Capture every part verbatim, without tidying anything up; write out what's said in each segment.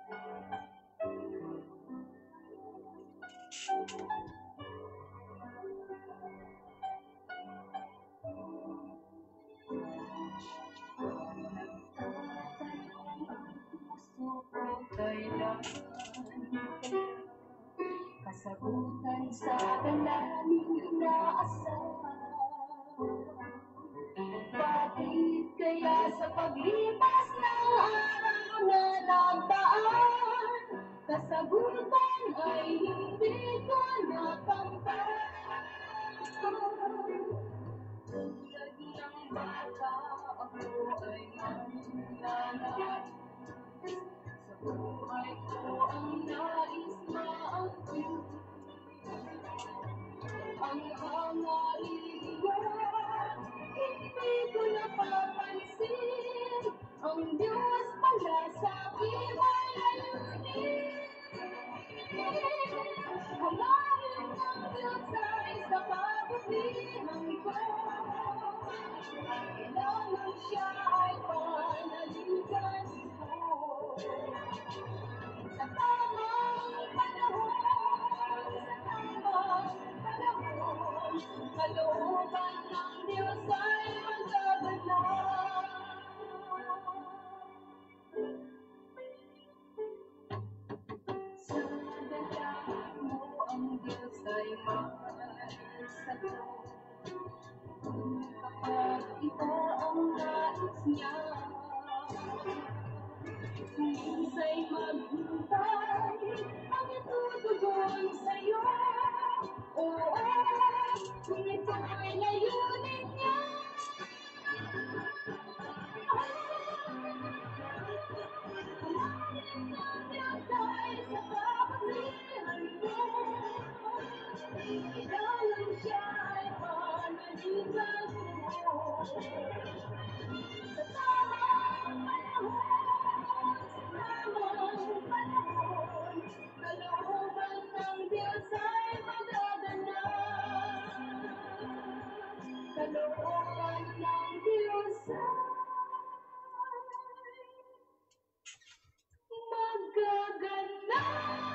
Kasagutan sa dalangin inaasam. Bakit kaya sa paglipas ng araw na nagdaan, kasagutan ay hindi ko nakamtan? Tulad ng bata, ako ay manlalait. Sa buhay ko ang nais maangkin, ang hangarin mo, hindi ko napapansin. Ang Diyos pala sa akin ay layunin. Halahin ng Diyos ay sa kabutihan ko. Kailangan siya ay panaligan ko. Sa tamang panahon, sa tamang panahon, kalooban ng Diyos ay magaganap. Sa dalangin mo ang Diyos ay may sagot. Kapag iba ang nais niya, minsa'y maghintay ang itutugon sa'yo. Oo, kung ito'y layunin niya. Halahin ng Diyos ay sa kabutihan mo. Kailangan siya ay panaligan mo. Sa tamang panahon, sa tamang panahon, kalooban ng Diyos ay magaganap. Kalooban ng Diyos ay magaganap.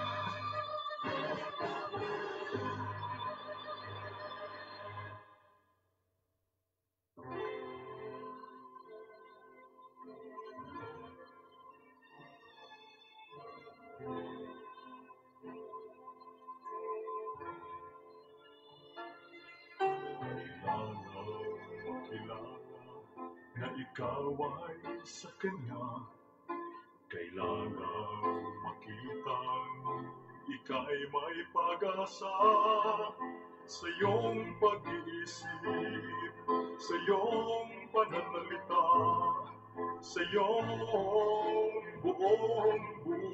Na ikaw ay sa Kanya, kailangan makitang ika'y may pag-asa. Sa iyong pag-iisip, sa iyong pananalita, sa iyong buong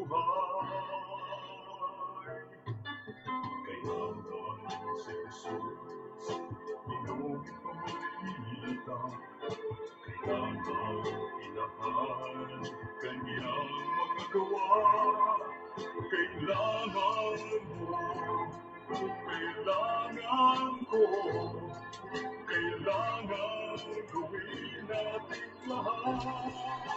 buhay. Kailangan si Jesus iyong pamilita. Kailangan ilahan Kanyang mga gawa. Kailangan mo, kailangan ko, kailangan gawin natin lahat.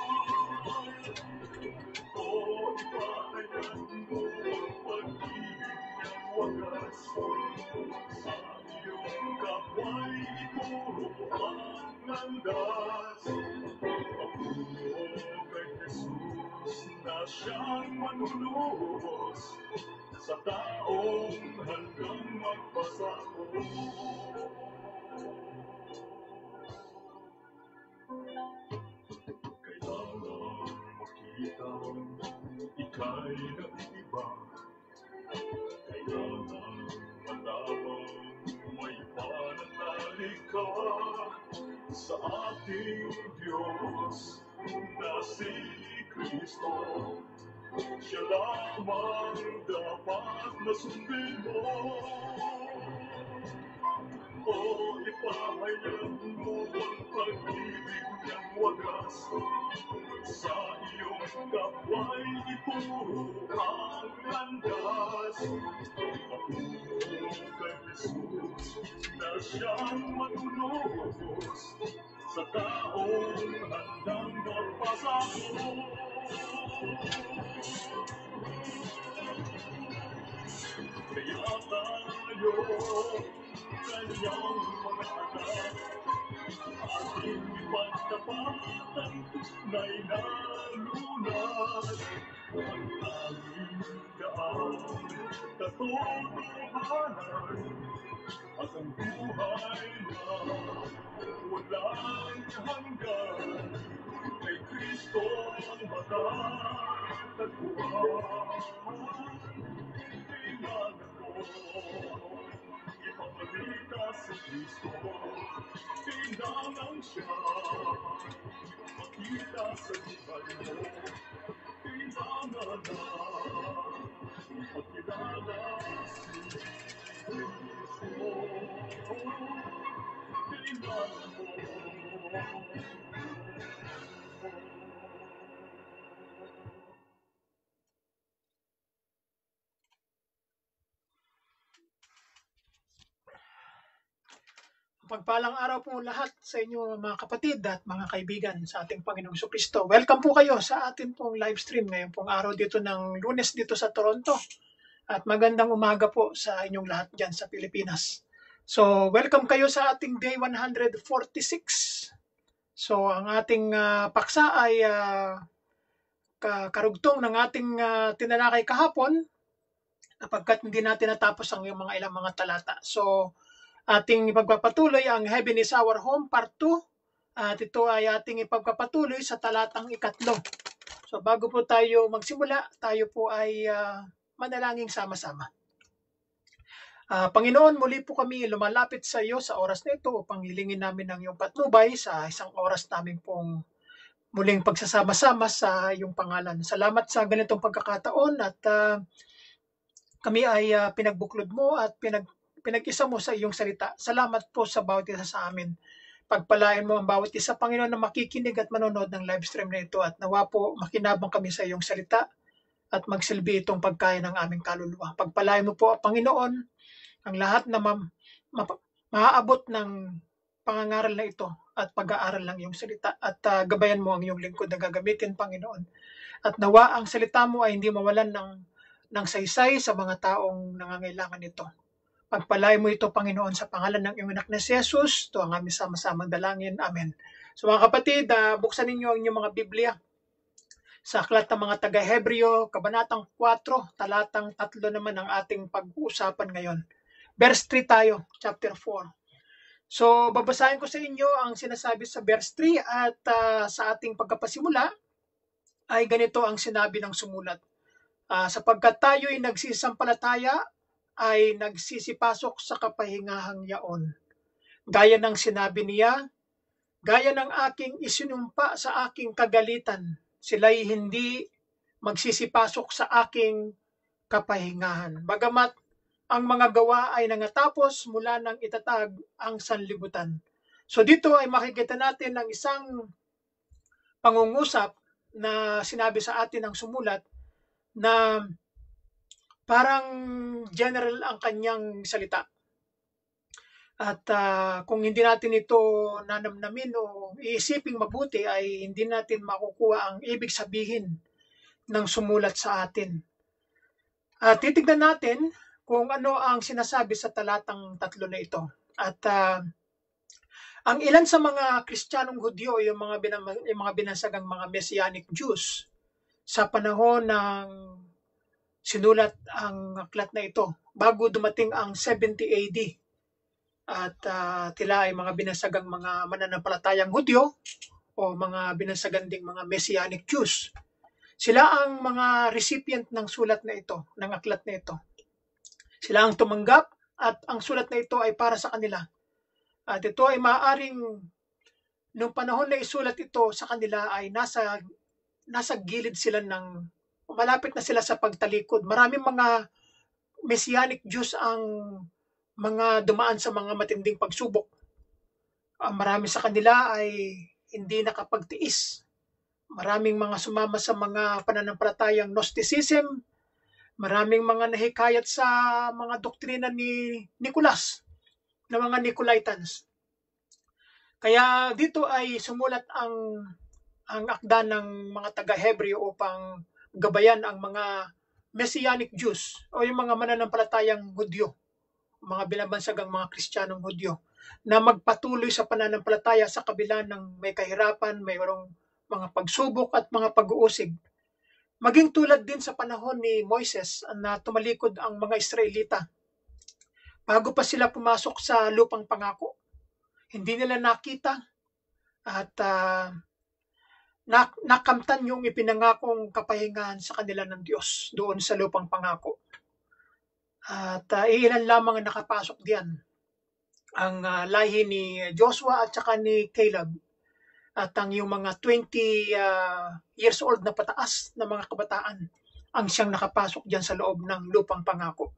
O ipatayan mo ang pag-ibig niyang wagas. Sa iyong kapwa'y ituro ang landas. Patungo kay Jesus na siyang manunubos sa taong handang magpasako. Kailangan makita ika'y nag-iba. Kailangan malaman may pananalig ka sa ating Diyos na si Kristo. Siya lamang dapat na sundin mo. O ipahayag mo ang pag-ibig niyang wagas. Sa iyong kapwa'y ituro ang landas. Patungo kay Jesus na siyang matulogos sa taong handang magpasako. Kaya tayo, kanyang mga anak, ating ipagtapatan, tunay na lunas. Ang aming daan, katotohanan, at ang buhay na walang hanggan. Kay Kristo ang matatagpuan. Tingnan mo, ipabalita si Kristo. Tingnan siya, makita sa buhay mo. Tingnan na, ipakilala si Kristo. Tingnan mo. Pagpalang araw po lahat sa inyo mga kapatid at mga kaibigan sa ating Panginoong Jesucristo. Welcome po kayo sa ating pong live stream ngayon pong araw dito ng Lunes dito sa Toronto. At magandang umaga po sa inyong lahat dyan sa Pilipinas. So welcome kayo sa ating day one forty-six. So ang ating uh, paksa ay uh, karugtong ng ating uh, tinalakay kahapon napagkat hindi natin natapos ang mga ilang mga talata. So ating ipagpapatuloy ang Heaven is Our Home Part two at ito ay ating ipagpapatuloy sa talatang ikatlo. So bago po tayo magsimula, tayo po ay uh, manalangin sama-sama. Uh, Panginoon, muli po kami lumalapit sa iyo sa oras na ito upang hilingin namin ang iyong patnubay sa isang oras namin pong muling pagsasama-sama sa iyong pangalan. Salamat sa ganitong pagkakataon at uh, kami ay uh, pinagbuklod mo at pinag pinag-isa mo sa iyong salita. Salamat po sa bawat isa sa amin. Pagpalain mo ang bawat isa, Panginoon, na makikinig at manonood ng live stream na ito at nawa po makinabang kami sa iyong salita at magsilbi itong pagkain ng aming kaluluwa. Pagpalain mo po, Panginoon, ang lahat na ma ma maaabot ng pangangaral na ito at pag-aaral ng iyong salita at uh, gabayan mo ang iyong lingkod na gagamitin, Panginoon. At nawa ang salita mo ay hindi mawalan ng, ng saysay sa mga taong nangangailangan nito. Pagpalay mo ito, Panginoon, sa pangalan ng iyong anak na si Jesus. Ito ang aming sama-samang dalangin. Amen. So mga kapatid, uh, buksan ninyo ang inyong mga Biblia sa aklat ng mga taga-Hebreo, Kabanatang four, talatang tatlo naman ang ating pag-uusapan ngayon. Verse three tayo, chapter four. So babasahin ko sa inyo ang sinasabi sa verse three at uh, sa ating pagkapasimula ay ganito ang sinabi ng sumulat. Uh, sapagkat tayo'y nagsisampalataya, ay nagsisipasok sa kapahingahang yaon. Gaya ng sinabi niya, gaya ng aking isinumpa sa aking kagalitan, sila'y hindi magsisipasok sa aking kapahingahan. Bagamat ang mga gawa ay nangatapos mula nang itatag ang sanlibutan. So dito ay makikita natin ang isang pangungusap na sinabi sa atin ng sumulat na parang general ang kanyang salita. At uh, kung hindi natin ito nanamnamin o iisiping mabuti ay hindi natin makukuha ang ibig sabihin ng sumulat sa atin. At uh, titignan natin kung ano ang sinasabi sa talatang tatlo na ito. At uh, ang ilan sa mga Kristiyanong Hudyo, yung mga, binam- yung mga binasagang mga Messianic Jews, sa panahon ng sinulat ang aklat na ito bago dumating ang seventy A D at uh, tila ay mga binasagang mga mananampalatayang Hudyo o mga binasagan ding mga Messianic Jews. Sila ang mga recipient ng sulat na ito, ng aklat na ito. Sila ang tumanggap at ang sulat na ito ay para sa kanila. At ito ay maaaring nung panahon na isulat ito sa kanila ay nasa nasa gilid sila ng malapit na sila sa pagtalikod. Maraming mga Messianic Jews ang mga dumaan sa mga matinding pagsubok. Uh, marami sa kanila ay hindi nakapagtiis. Maraming mga sumama sa mga pananampalatayang Gnosticism. Maraming mga nahikayat sa mga doktrina ni Nicolas, na mga Nicolaitans. Kaya dito ay sumulat ang ang akda ng mga taga-Hebreo upang gabayan ang mga Messianic Jews o yung mga mananampalatayang Hudyo, mga binabansagang mga Kristiyanong Hudyo, na magpatuloy sa pananampalataya sa kabila ng may kahirapan, mayroong mga pagsubok at mga pag-uusig. Maging tulad din sa panahon ni Moises na tumalikod ang mga Israelita. Bago pa sila pumasok sa lupang pangako, hindi nila nakita at uh, nakamtan yung ipinangakong kapahingahan sa kanila ng Diyos doon sa lupang pangako. At uh, ilan lamang ang nakapasok diyan. Ang uh, lahi ni Joshua at saka ni Caleb. At ang yung mga twenty uh, years old na pataas na mga kabataan ang siyang nakapasok diyan sa loob ng lupang pangako.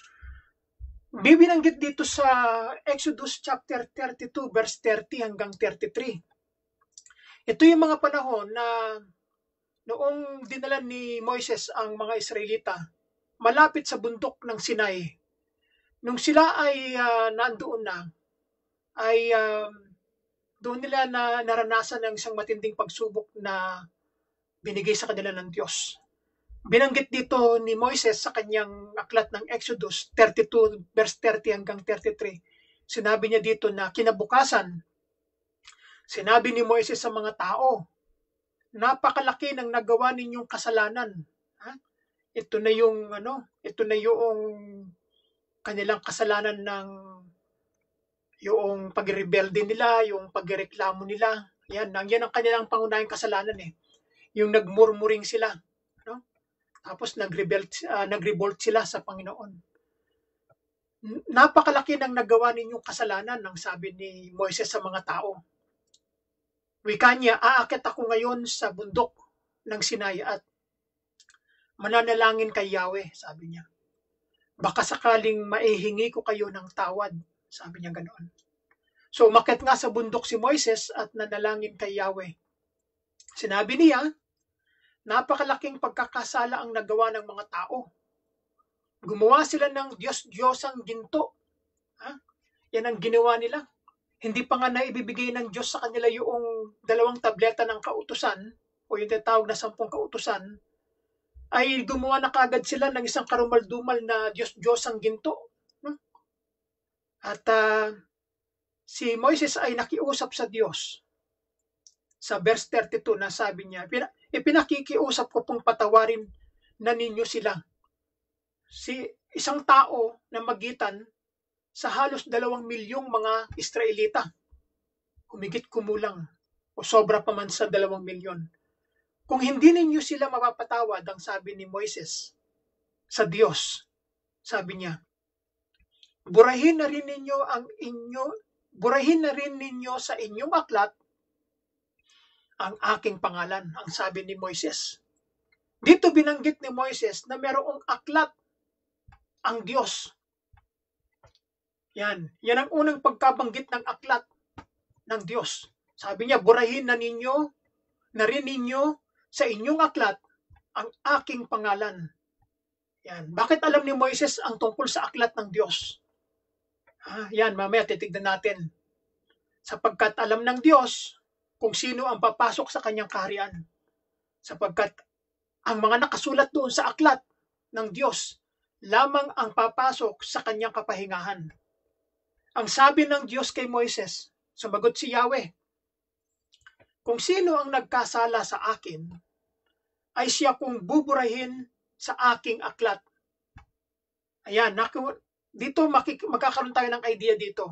Bibinanggit dito sa Exodus chapter thirty-two verse thirty hanggang thirty-three. Ito yung mga panahon na noong dinala ni Moises ang mga Israelita malapit sa bundok ng Sinai. Nung sila ay uh, nandoon na, ay uh, doon nila na naranasan ng isang matinding pagsubok na binigay sa kanila ng Diyos. Binanggit dito ni Moises sa kanyang aklat ng Exodus thirty-two verse thirty hanggang thirty-three. Sinabi niya dito na kinabukasan, sinabi ni Moises sa mga tao, napakalaki ng nagawa ninyong kasalanan. Ha? Ito na yung ano, ito na yung kanilang kasalanan ng yung pagrebelde nila, yung pagreklamo nila. Yan, yan ang kanilang pangunahing kasalanan eh. Yung nagmurmuring sila. Tapos nag-rebel, uh, nag-revolt sila sa Panginoon. Napakalaki ng nagawa ninyong kasalanan, ang sabi ni Moises sa mga tao. Wika niya, aakit ako ngayon sa bundok ng Sinai at mananalangin kay Yahweh, sabi niya. Baka sakaling maihingi ko kayo ng tawad, sabi niya ganoon. So umakyat nga sa bundok si Moises at nanalangin kay Yahweh. Sinabi niya, napakalaking pagkakasala ang nagawa ng mga tao. Gumawa sila ng Diyos-Diyosang ginto. Ha? Yan ang ginawa nila. Hindi pa nga naibibigay ng Diyos sa kanila yung dalawang tableta ng kautusan o yung tinatawag na sampung kautusan, ay gumawa na kagad sila ng isang karumal-dumal na Diyos-Diyosang ginto. At uh, si Moises ay nakiusap sa Diyos. Sa verse thirty-two na sabi niya, ipinakikiusap ko pong patawarin na ninyo sila. Si isang tao na magitan sa halos dalawang milyong mga Israelita. Humigit kumulang o sobra pa man sa dalawang milyon. Kung hindi ninyo sila mapapatawad, ang sabi ni Moises sa Diyos, sabi niya, burahin na rin ninyo ang inyo, burahin na rin ninyo sa inyong aklat ang aking pangalan, ang sabi ni Moises. Dito binanggit ni Moises na merong aklat ang Diyos. Yan. Yan ang unang pagkabanggit ng aklat ng Diyos. Sabi niya, burahin na ninyo, na rin ninyo sa inyong aklat ang aking pangalan. Yan. Bakit alam ni Moises ang tungkol sa aklat ng Diyos? Ah, yan, mamaya titignan natin. Sapagkat alam ng Diyos kung sino ang papasok sa kanyang kaharian. Sapagkat ang mga nakasulat doon sa aklat ng Diyos, lamang ang papasok sa kanyang kapahingahan. Ang sabi ng Diyos kay Moises, sumagot si Yahweh, kung sino ang nagkasala sa akin, ay siya kung buburahin sa aking aklat. Ayan, dito magkakaroon tayo ng idea dito.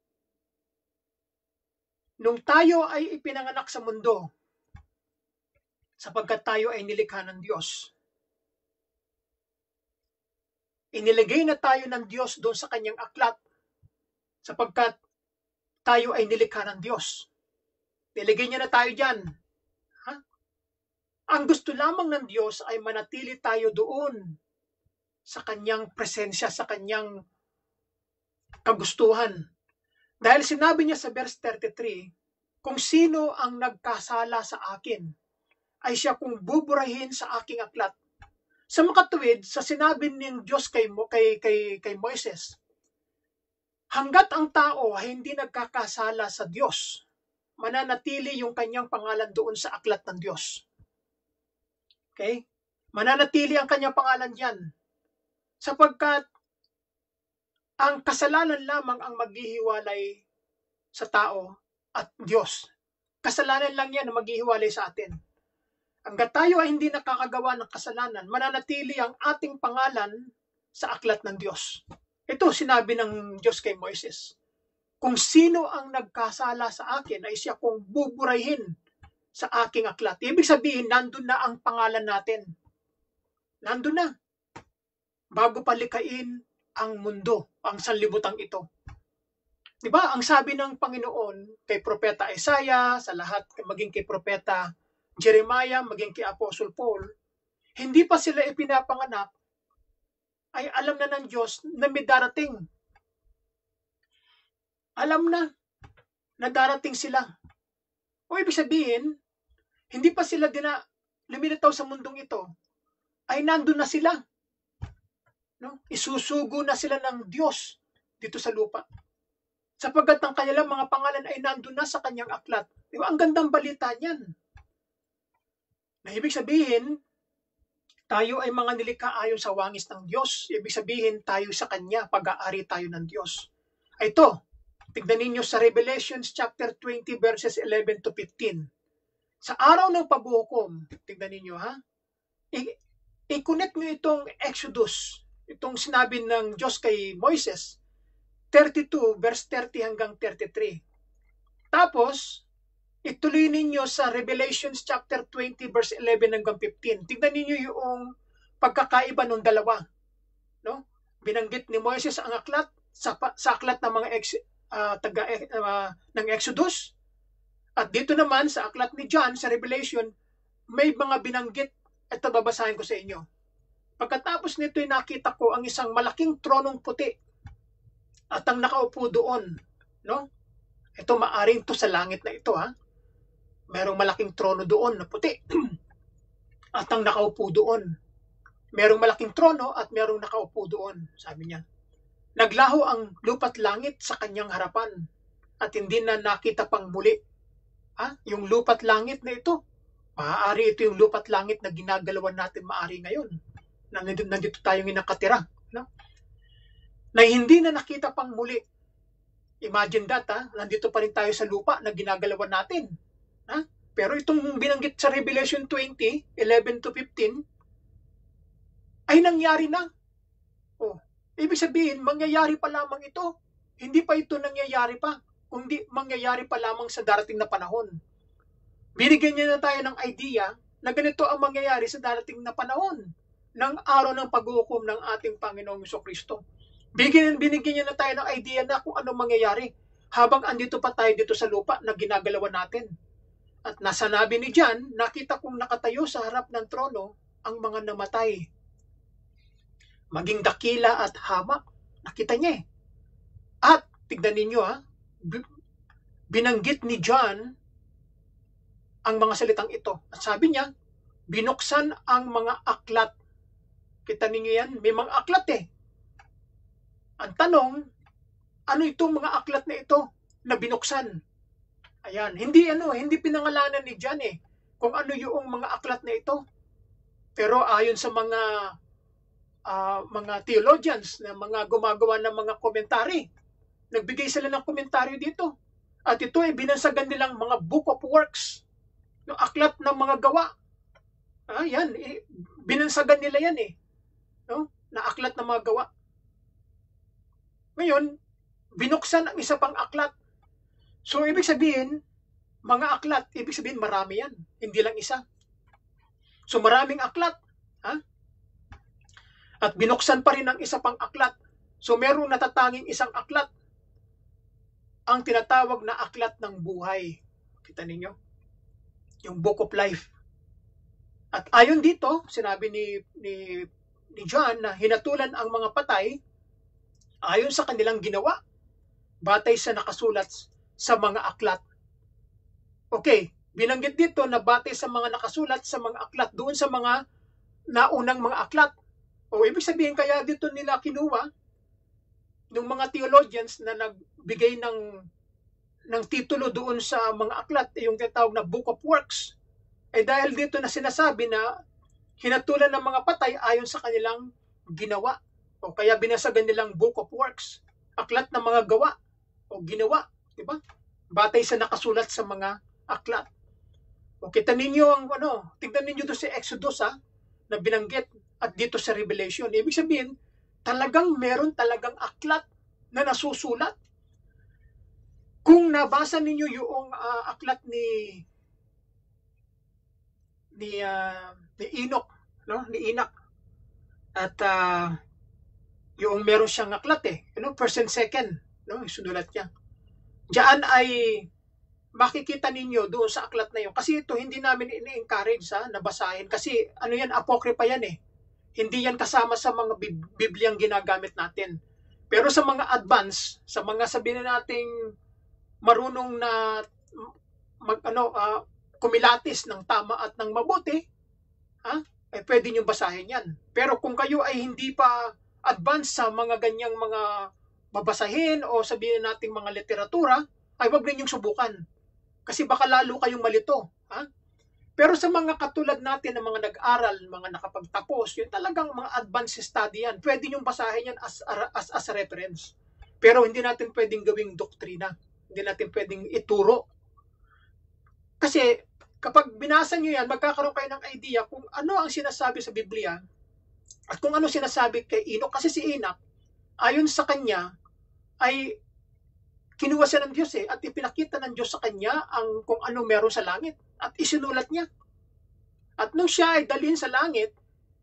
Nung tayo ay ipinanganak sa mundo, sapagkat tayo ay nilikha ng Diyos, inilagay na tayo ng Diyos doon sa kanyang aklat, sapagkat tayo ay nilikha ng Diyos. Nilagay niya na tayo dyan. Ha? Ang gusto lamang ng Diyos ay manatili tayo doon sa kanyang presensya, sa kanyang kagustuhan. Dahil sinabi niya sa verse thirty-three, kung sino ang nagkasala sa akin, ay siya kung buburahin sa aking aklat. Sa makatuwid, sa sinabi ng Diyos kay, kay, kay, kay Moises, hanggat ang tao ay hindi nagkakasala sa Diyos, mananatili yung kanyang pangalan doon sa aklat ng Diyos. Okay? Mananatili ang kanyang pangalan diyan. Sapagkat ang kasalanan lamang ang maghihiwalay sa tao at Diyos. Kasalanan lang yan ang maghihiwalay sa atin. Hangga't tayo ay hindi nakakagawa ng kasalanan, mananatili ang ating pangalan sa aklat ng Diyos. Ito sinabi ng Diyos kay Moises. Kung sino ang nagkasala sa akin ay siya kong buburahin sa aking aklat. Ibig sabihin, nandun na ang pangalan natin. Nandun na. Bago palikain ang mundo, ang sanlibutan ito. Diba? Ang sabi ng Panginoon kay Propeta Isaiah, sa lahat, maging kay Propeta Jeremiah, maging kay Apostle Paul, hindi pa sila ipinapanganak, ay alam na ng Diyos na may darating. Alam na na darating sila. O ibig sabihin, hindi pa sila dina, lumilitaw sa mundong ito, ay nandun na sila. No? Isusugo na sila ng Diyos dito sa lupa. Sapagkat ang kanilang mga pangalan ay nandun na sa kanyang aklat. Diba? Ang gandang balita niyan. Na ibig sabihin, tayo ay mga nilikha ayon sa wangis ng Diyos. Ibig sabihin, tayo sa Kanya, pag-aari tayo ng Diyos. Ito, tignan ninyo sa Revelation chapter twenty verses eleven to fifteen. Sa araw ng paghuhukom, tignan ninyo ha, i-connect nyo itong Exodus, itong sinabi ng Diyos kay Moises, thirty-two verse thirty hanggang thirty-three. Tapos, ituloy ninyo sa Revelation chapter twenty verse eleven hanggang fifteen. Tignan ninyo yung pagkakaiba ng dalawa. No? Binanggit ni Moises ang aklat sa, sa aklat ng mga ex, uh, taga, uh, ng Exodus. At dito naman sa aklat ni John sa Revelation, may mga binanggit. Ito babasahin ko sa inyo. Pagkatapos nito ay nakita ko ang isang malaking tronong puti at ang nakaupo doon. No? Ito maaring to sa langit na ito ha. Merong malaking trono doon na puti. At ang nakaupo doon. Merong malaking trono at merong nakaupo doon, sabi niya. Naglaho ang lupa't langit sa kanyang harapan at hindi na nakita pang muli. Ha? Yung lupa't langit na ito, maaari ito yung lupa't langit na ginagalawan natin maaari ngayon. Nandito, nandito tayong nakatira. No? Na hindi na nakita pang muli. Imagine that, ha? Nandito pa rin tayo sa lupa na ginagalawan natin. Ha? Pero itong binanggit sa Revelation twenty, eleven to fifteen, ay nangyari na. Oh, ibig sabihin, mangyayari pa lamang ito. Hindi pa ito nangyayari pa, kundi mangyayari pa lamang sa darating na panahon. Binigyan niya na tayo ng idea na ganito ang mangyayari sa darating na panahon ng araw ng paghuhukom ng ating Panginoong Jesucristo. Binigyan, binigyan niya na tayo ng idea na kung ano mangyayari habang andito pa tayo dito sa lupa na ginagalawan natin. At nasanabi ni John, nakita kong nakatayo sa harap ng trono ang mga namatay. Maging dakila at hamak. Nakita niya eh. At, tignan ninyo ha, binanggit ni John ang mga salitang ito. At sabi niya, binuksan ang mga aklat. Kita ninyo yan, may mga aklat eh. Ang tanong, ano itong mga aklat na ito na binuksan? Ayan, hindi ano, hindi pinangalanan ni John eh kung ano yung mga aklat na ito. Pero ayon sa mga uh, mga theologians na mga gumagawa ng mga komentary, nagbigay sila ng komentaryo dito. At ito ay binansagan nilang mga book of works, yung aklat ng mga gawa. Ah, yan, eh, binansagan nila yan eh. No? Na aklat ng mga gawa. Ngayon, binuksan ang isa pang aklat. So, ibig sabihin, mga aklat, ibig sabihin marami yan. Hindi lang isa. So, maraming aklat. Ha? At binuksan pa rin ang isa pang aklat. So, merong natatanging isang aklat. Ang tinatawag na aklat ng buhay. Kita ninyo? Yung Book of Life. At ayon dito, sinabi ni, ni, ni John na hinatulan ang mga patay ayon sa kanilang ginawa, batay sa nakasulat sa mga aklat. Okay, binanggit dito na batay sa mga nakasulat sa mga aklat, doon sa mga naunang mga aklat. O ibig sabihin kaya dito nila kinuha ng mga theologians na nagbigay ng, ng titulo doon sa mga aklat, yung tinatawag na Book of Works. Eh dahil dito na sinasabi na hinatulan ng mga patay ayon sa kanilang ginawa. O kaya binasagan nilang Book of Works, aklat ng mga gawa o ginawa, di ba? Batay sa nakasulat sa mga aklat. O kita ninyo ang ano, tingnan ninyo doon sa Exodus ha, na binanggit at dito sa Revelation. Ibig sabihin, talagang meron talagang aklat na nasusulat. Kung nabasa ninyo yung uh, aklat ni ni uh, ni Enoch, no? Ni Enoch. At uh, yung meron siyang aklat eh, you know, first and second, no? Isunulat niya. Diyan ay makikita ninyo doon sa aklat na yun. Kasi ito hindi namin ini-encourage sa nabasahin kasi ano yan, apokrypha yan eh. Hindi yan kasama sa mga Bibliang ginagamit natin. Pero sa mga advance, sa mga sabihin nating marunong na mag, ano, uh, kumilatis ng tama at ng mabuti, ha? Eh pwede nyo basahin yan. Pero kung kayo ay hindi pa advance sa mga ganyang mga babasahin o sabihin nating mga literatura, ay wag ninyong subukan. Kasi baka lalo kayong malito. Ha? Pero sa mga katulad natin na mga nag-aral, mga nakapagtapos, yun talagang mga advanced study yan. Pwede nyo basahin yan as, as, as a reference. Pero hindi natin pwedeng gawing doktrina. Hindi natin pwedeng ituro. Kasi kapag binasa nyo yan, magkakaroon kayo ng idea kung ano ang sinasabi sa Biblia at kung ano sinasabi kay Enoch. Kasi si Enoch, ayon sa kanya, ay kinuha siya ng Diyos eh, at ipinakita ng Diyos sa kanya ang kung ano meron sa langit at isinulat niya. At nung siya ay dalhin sa langit,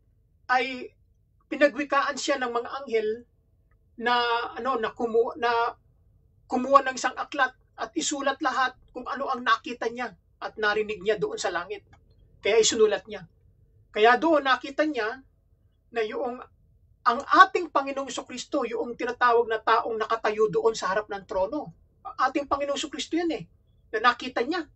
ay pinagwikaan siya ng mga anghel na ano na kumuha na kumuha ng isang aklat at isulat lahat kung ano ang nakita niya at narinig niya doon sa langit. Kaya isunulat niya. Kaya doon nakita niya na yung ang ating Panginoong Jesucristo, yung tinatawag na taong nakatayo doon sa harap ng trono. Ating Panginoong Jesucristo yan eh. Na nakita niya.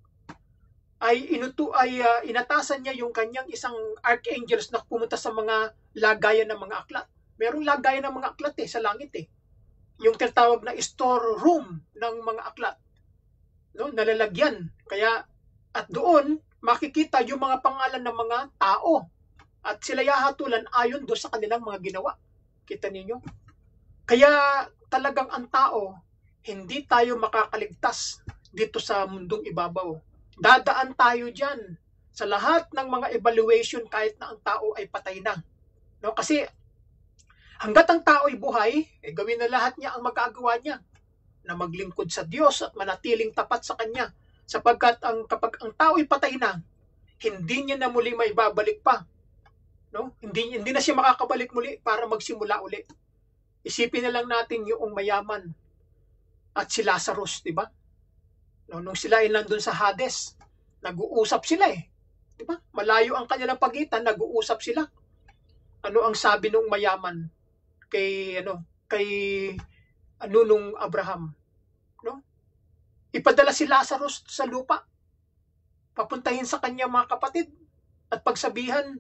Ay, inuto, ay uh, inatasan niya yung kanyang isang archangels na pumunta sa mga lagayan ng mga aklat. Merong lagayan ng mga aklat eh, sa langit eh. Yung tinatawag na storeroom ng mga aklat. No? Nalalagyan. Kaya, at doon, makikita yung mga pangalan ng mga tao. At sila yahatulan ayon doon sa kanilang mga ginawa. Kita ninyo? Kaya talagang ang tao, hindi tayo makakaligtas dito sa mundong ibabaw. Dadaan tayo dyan sa lahat ng mga evaluation kahit na ang tao ay patay na. No? Kasi hanggat ang tao ay buhay, eh, gawin na lahat niya ang magagawa niya na maglingkod sa Diyos at manatiling tapat sa Kanya. Sapagkat ang, kapag ang tao ay patay na, hindi niya na muli maibabalik pa. No? Hindi, hindi na siya makakabalik muli para magsimula uli. Isipin na lang natin yung mayaman at si Lazarus, di ba? No, nung sila ay nandun sa Hades, nag-uusap sila eh. Di ba? Malayo ang kanilang pagitan, nag-uusap sila. Ano ang sabi nung mayaman kay ano, kay ano nung Abraham? No? Ipadala si Lazarus sa lupa. Papuntahin sa kanya mga kapatid at pagsabihan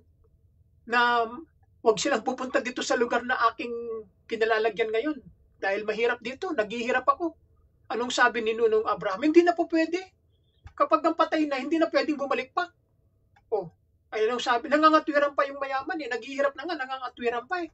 na wag silang pupunta dito sa lugar na aking kinalalagyan ngayon. Dahil mahirap dito, naghihirap ako. Anong sabi ni Nunong Abraham? Hindi na po pwede. Kapag ang patay na, hindi na pwedeng bumalik pa. Oh, ay anong sabi? Nangangatwiran pa yung mayaman eh. Naghihirap na nga, nangangatwiran pa eh.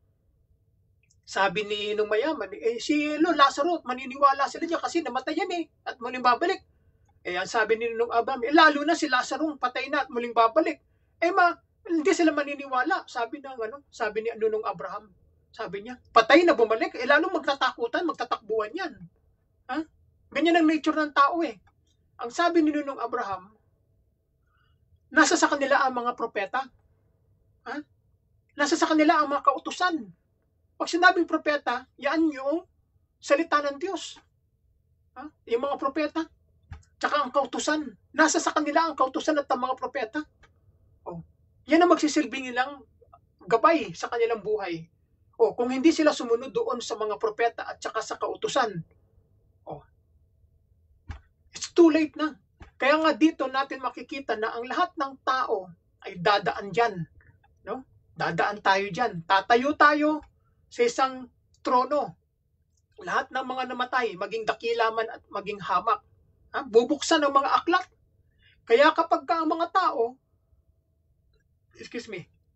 Sabi ni nung mayaman, eh si Lazarus, maniniwala sila dyan kasi namatay yan eh. At muling babalik. Eh ang sabi ni Nunong Abraham, eh lalo na si Lazarus, patay na at muling babalik. Eh ma, hindi sila maniniwala. Sabi ng ano, sabi ni Nunong Abraham. Sabi niya, patay na bumalik, eh lalo magtatakutan, magtatakbuhan yan. Ha? Ganyan ang nature ng tao eh. Ang sabi ni Nunong Abraham, nasa sa kanila ang mga propeta. Ha? Nasa sa kanila ang mga kautusan. Pag sinabing propeta, yan yung salita ng Diyos. Ha? Yung mga propeta. Tsaka ang kautusan. Nasa sa kanila ang kautusan at ang mga propeta. Oh. Yan ang magsisilbi nilang gabay sa kanilang buhay. O kung hindi sila sumunod doon sa mga propeta at saka sa kautusan, oh, it's too late na. Kaya nga dito natin makikita na ang lahat ng tao ay dadaan dyan. No? Dadaan tayo dyan. Tatayo tayo sa isang trono. Lahat ng mga namatay, maging dakilaman at maging hamak, ha? Bubuksan ng mga aklat. Kaya kapag ka ang mga tao excuse me,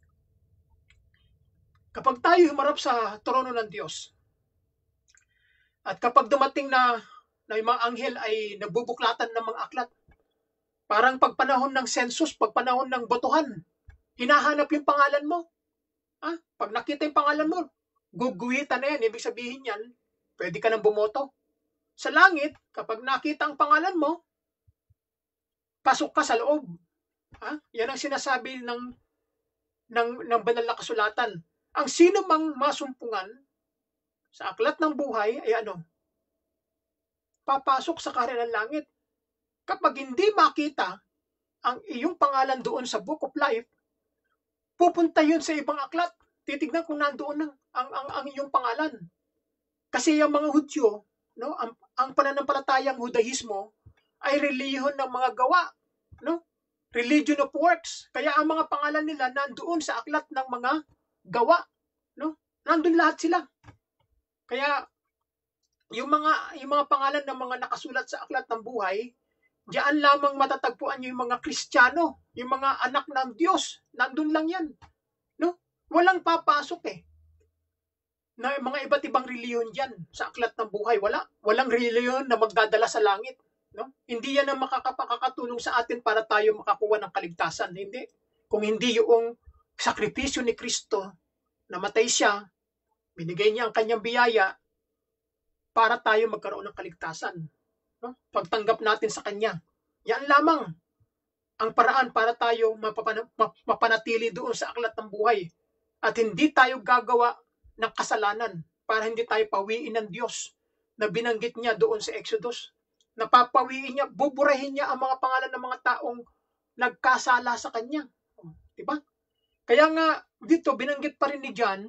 Kapag tayo humarap sa trono ng Diyos, at kapag dumating na, na yung mga anghel ay nagbubuklatan ng mga aklat, parang pagpanahon ng census, pagpanahon ng botohan, hinahanap yung pangalan mo. Ah, pag nakita yung pangalan mo, guguhitan na yan. Ibig sabihin yan, pwede ka nang bumoto. Sa langit, kapag nakita ang pangalan mo, pasok ka sa loob. Ah, yan ang sinasabi ng, ng, ng banal na kasulatan. Ang sino mang masumpungan sa aklat ng buhay ay ano? Papasok sa kaharian ng langit. Kapag hindi makita ang iyong pangalan doon sa Book of Life, pupunta yun sa ibang aklat. Titignan kung nandoon ang, ang, ang, ang iyong pangalan. Kasi yung mga Hudyo, no, ang, ang pananampalatayang Hudahismo ay reliyon ng mga gawa. No? Religion of works. Kaya ang mga pangalan nila nandoon sa aklat ng mga gawa. No? Nandun lahat sila. Kaya yung mga, yung mga pangalan ng mga nakasulat sa aklat ng buhay, diyan lamang matatagpuan yung mga Kristiyano, yung mga anak ng Diyos. Nandun lang yan. No? Walang papasok eh. Na mga iba't ibang reliyon diyan sa aklat ng buhay. Wala. Walang reliyon na magdadala sa langit. No? Hindi yan ang makakapakatulong sa atin para tayo makakuha ng kaligtasan. Hindi. Kung hindi yung sakripisyo ni Kristo, namatay siya, binigay niya ang kanyang biyaya para tayo magkaroon ng kaligtasan. No? Pagtanggap natin sa Kanya. Yan lamang ang paraan para tayo mapanatili doon sa aklat ng buhay. At hindi tayo gagawa ng kasalanan para hindi tayo pawiin ng Diyos na binanggit niya doon sa Exodus. Napapawiin niya, buburahin niya ang mga pangalan ng mga taong nagkasala sa Kanya. Diba? Kaya nga dito binanggit pa rin ni John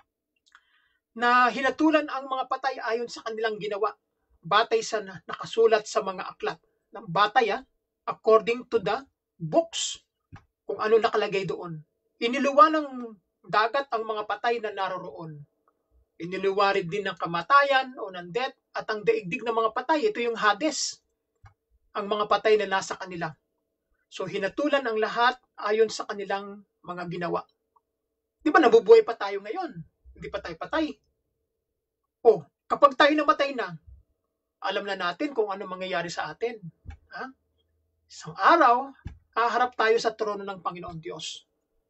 na hinatulan ang mga patay ayon sa kanilang ginawa. Batay sa nakasulat sa mga aklat. Ng batay, ah, according to the books, kung ano nakalagay doon. Iniluwa ng dagat ang mga patay na naroroon. Iniluwarid din ng kamatayan o ng death at ang daigdig ng mga patay. Ito yung Hades. Ang mga patay na nasa kanila. So hinatulan ang lahat ayon sa kanilang mga ginawa. Di ba nabubuhay pa tayo ngayon? Hindi pa tayo patay. O, kapag tayo namatay na, alam na natin kung ano mangyayari sa atin. Ha? Isang araw, haharap tayo sa trono ng Panginoon Diyos.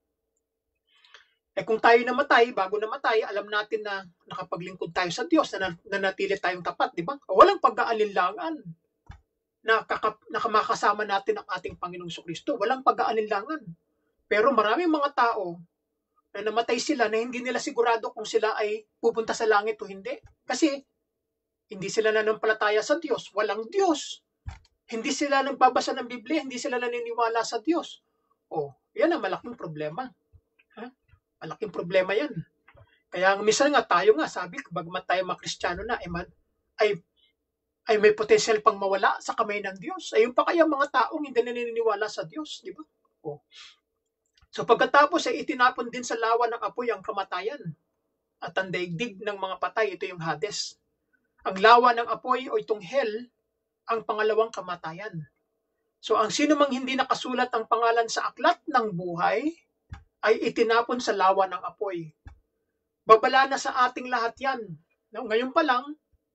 Eh kung tayo namatay, bago namatay, alam natin na nakapaglingkod tayo sa Diyos, na nanatili tayong tapat, di ba? Walang pag-aalinlangan na nakamakasama natin ang ating Panginoong Kristo. Walang pag-aalinlangan. Pero maraming mga tao na namatay sila na hindi nila sigurado kung sila ay pupunta sa langit o hindi. Kasi hindi sila nanampalataya sa Diyos. Walang Diyos. Hindi sila nagbabasa ng Biblia. Hindi sila naniniwala sa Diyos. O, yan ang malaking problema. Ha? Malaking problema yan. Kaya minsan nga tayo nga, sabi, bagamat tayo mga Kristiyano na, ay, ay, ay may potensyal pang mawala sa kamay ng Diyos. Ayun pa kaya mga taong hindi naniniwala sa Diyos. Di ba? O. So pagkatapos ay itinapon din sa lawa ng apoy ang kamatayan. At ang daigdig ng mga patay, ito yung Hades. Ang lawa ng apoy o itong hell, ang pangalawang kamatayan. So ang sino mang hindi nakasulat ang pangalan sa aklat ng buhay, ay itinapon sa lawa ng apoy. Babala na sa ating lahat yan. No? Ngayon pa lang,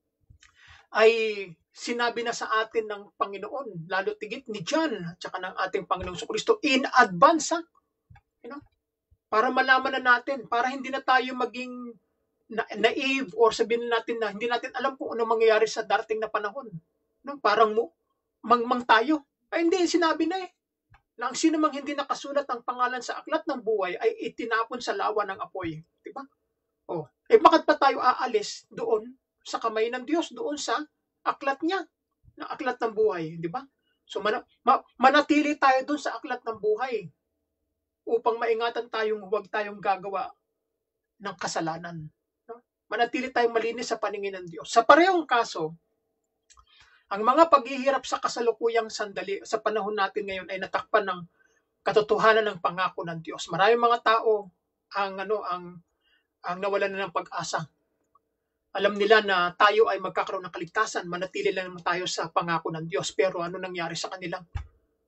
ay sinabi na sa atin ng Panginoon, lalo tigit ni John, at saka ng ating Panginoong Kristo, in advance, ha? You know? Para malaman na natin, para hindi na tayo maging na naive or sabihin natin na hindi natin alam kung ano mangyayari sa darating na panahon. No? Parang mo, mangmang tayo. Ay hindi, sinabi na eh. Na ang sino mang hindi nakasulat ang pangalan sa aklat ng buhay ay itinapon sa lawa ng apoy. Diba? Oh. Eh bakit pa tayo aalis doon sa kamay ng Diyos, doon sa aklat niya, na aklat ng buhay. Diba? So man ma manatili tayo doon sa aklat ng buhay upang maingatan tayong huwag tayong gagawa ng kasalanan. No? Manatili tayong malinis sa paningin ng Diyos. Sa parehong kaso, ang mga paghihirap sa kasalukuyang sandali sa panahon natin ngayon ay natakpan ng katotohanan ng pangako ng Diyos. Maraming mga tao ang ano ang ang nawalan na ng pag-asa. Alam nila na tayo ay magkakaroon ng kaligtasan, manatili lang naman tayo sa pangako ng Diyos. Pero ano nangyari sa kanila?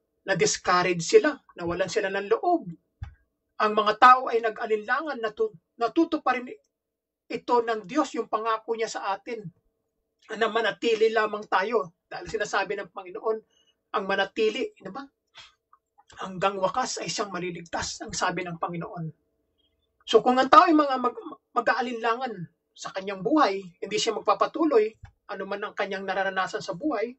Na-discourage sila, nawalan sila ng loob. Ang mga tao ay nag-alinlangan na natuto pa rin ito ng Diyos, yung pangako niya sa atin na manatili lamang tayo. Dahil sinasabi ng Panginoon, ang manatili, ano ba? Hanggang wakas ay siyang maliligtas, ang sabi ng Panginoon. So kung ang tao ay mga mag, mag-aalinlangan sa kanyang buhay, hindi siya magpapatuloy, ano man ang kanyang nararanasan sa buhay,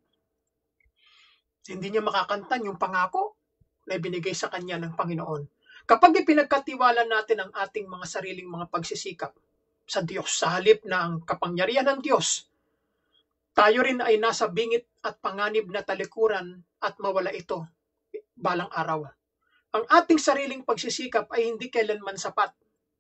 hindi niya makakantan yung pangako na ibinigay sa kanya ng Panginoon. Kapag ipinagkatiwala natin ang ating mga sariling mga pagsisikap sa Diyos, sa halip na ang kapangyarihan ng Diyos, tayo rin ay nasa bingit at panganib na talikuran at mawala ito balang araw. Ang ating sariling pagsisikap ay hindi kailanman sapat.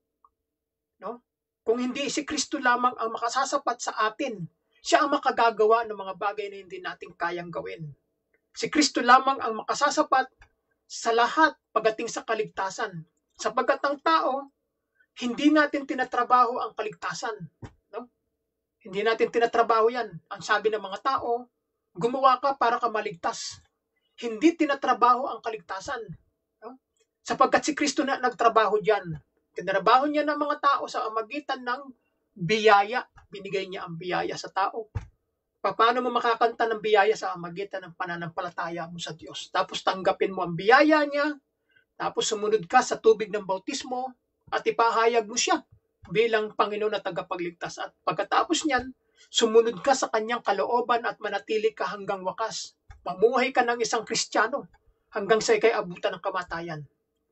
No? Kung hindi si Kristo lamang ang makasasapat sa atin, siya ang makagagawa ng mga bagay na hindi natin kayang gawin. Si Kristo lamang ang makasasapat sa lahat pagdating sa kaligtasan. Sapagkat ang tao, hindi natin tinatrabaho ang kaligtasan. No? Hindi natin tinatrabaho yan. Ang sabi ng mga tao, gumawa ka para ka maligtas. Hindi tinatrabaho ang kaligtasan. No? Sapagkat si Kristo na nagtrabaho dyan. Tinrabaho niya ng mga tao sa amagitan ng biyaya. Binigay niya ang biyaya sa tao. Paano mo makakanta ng biyaya sa amagitan ng pananampalataya mo sa Diyos? Tapos tanggapin mo ang biyaya niya, tapos sumunod ka sa tubig ng bautismo, at ipahayag mo siya bilang Panginoon na tagapagligtas. At pagkatapos niyan, sumunod ka sa kanyang kalooban at manatili ka hanggang wakas. Mamuhay ka ng isang Kristiyano hanggang sa ikay abutan ng kamatayan.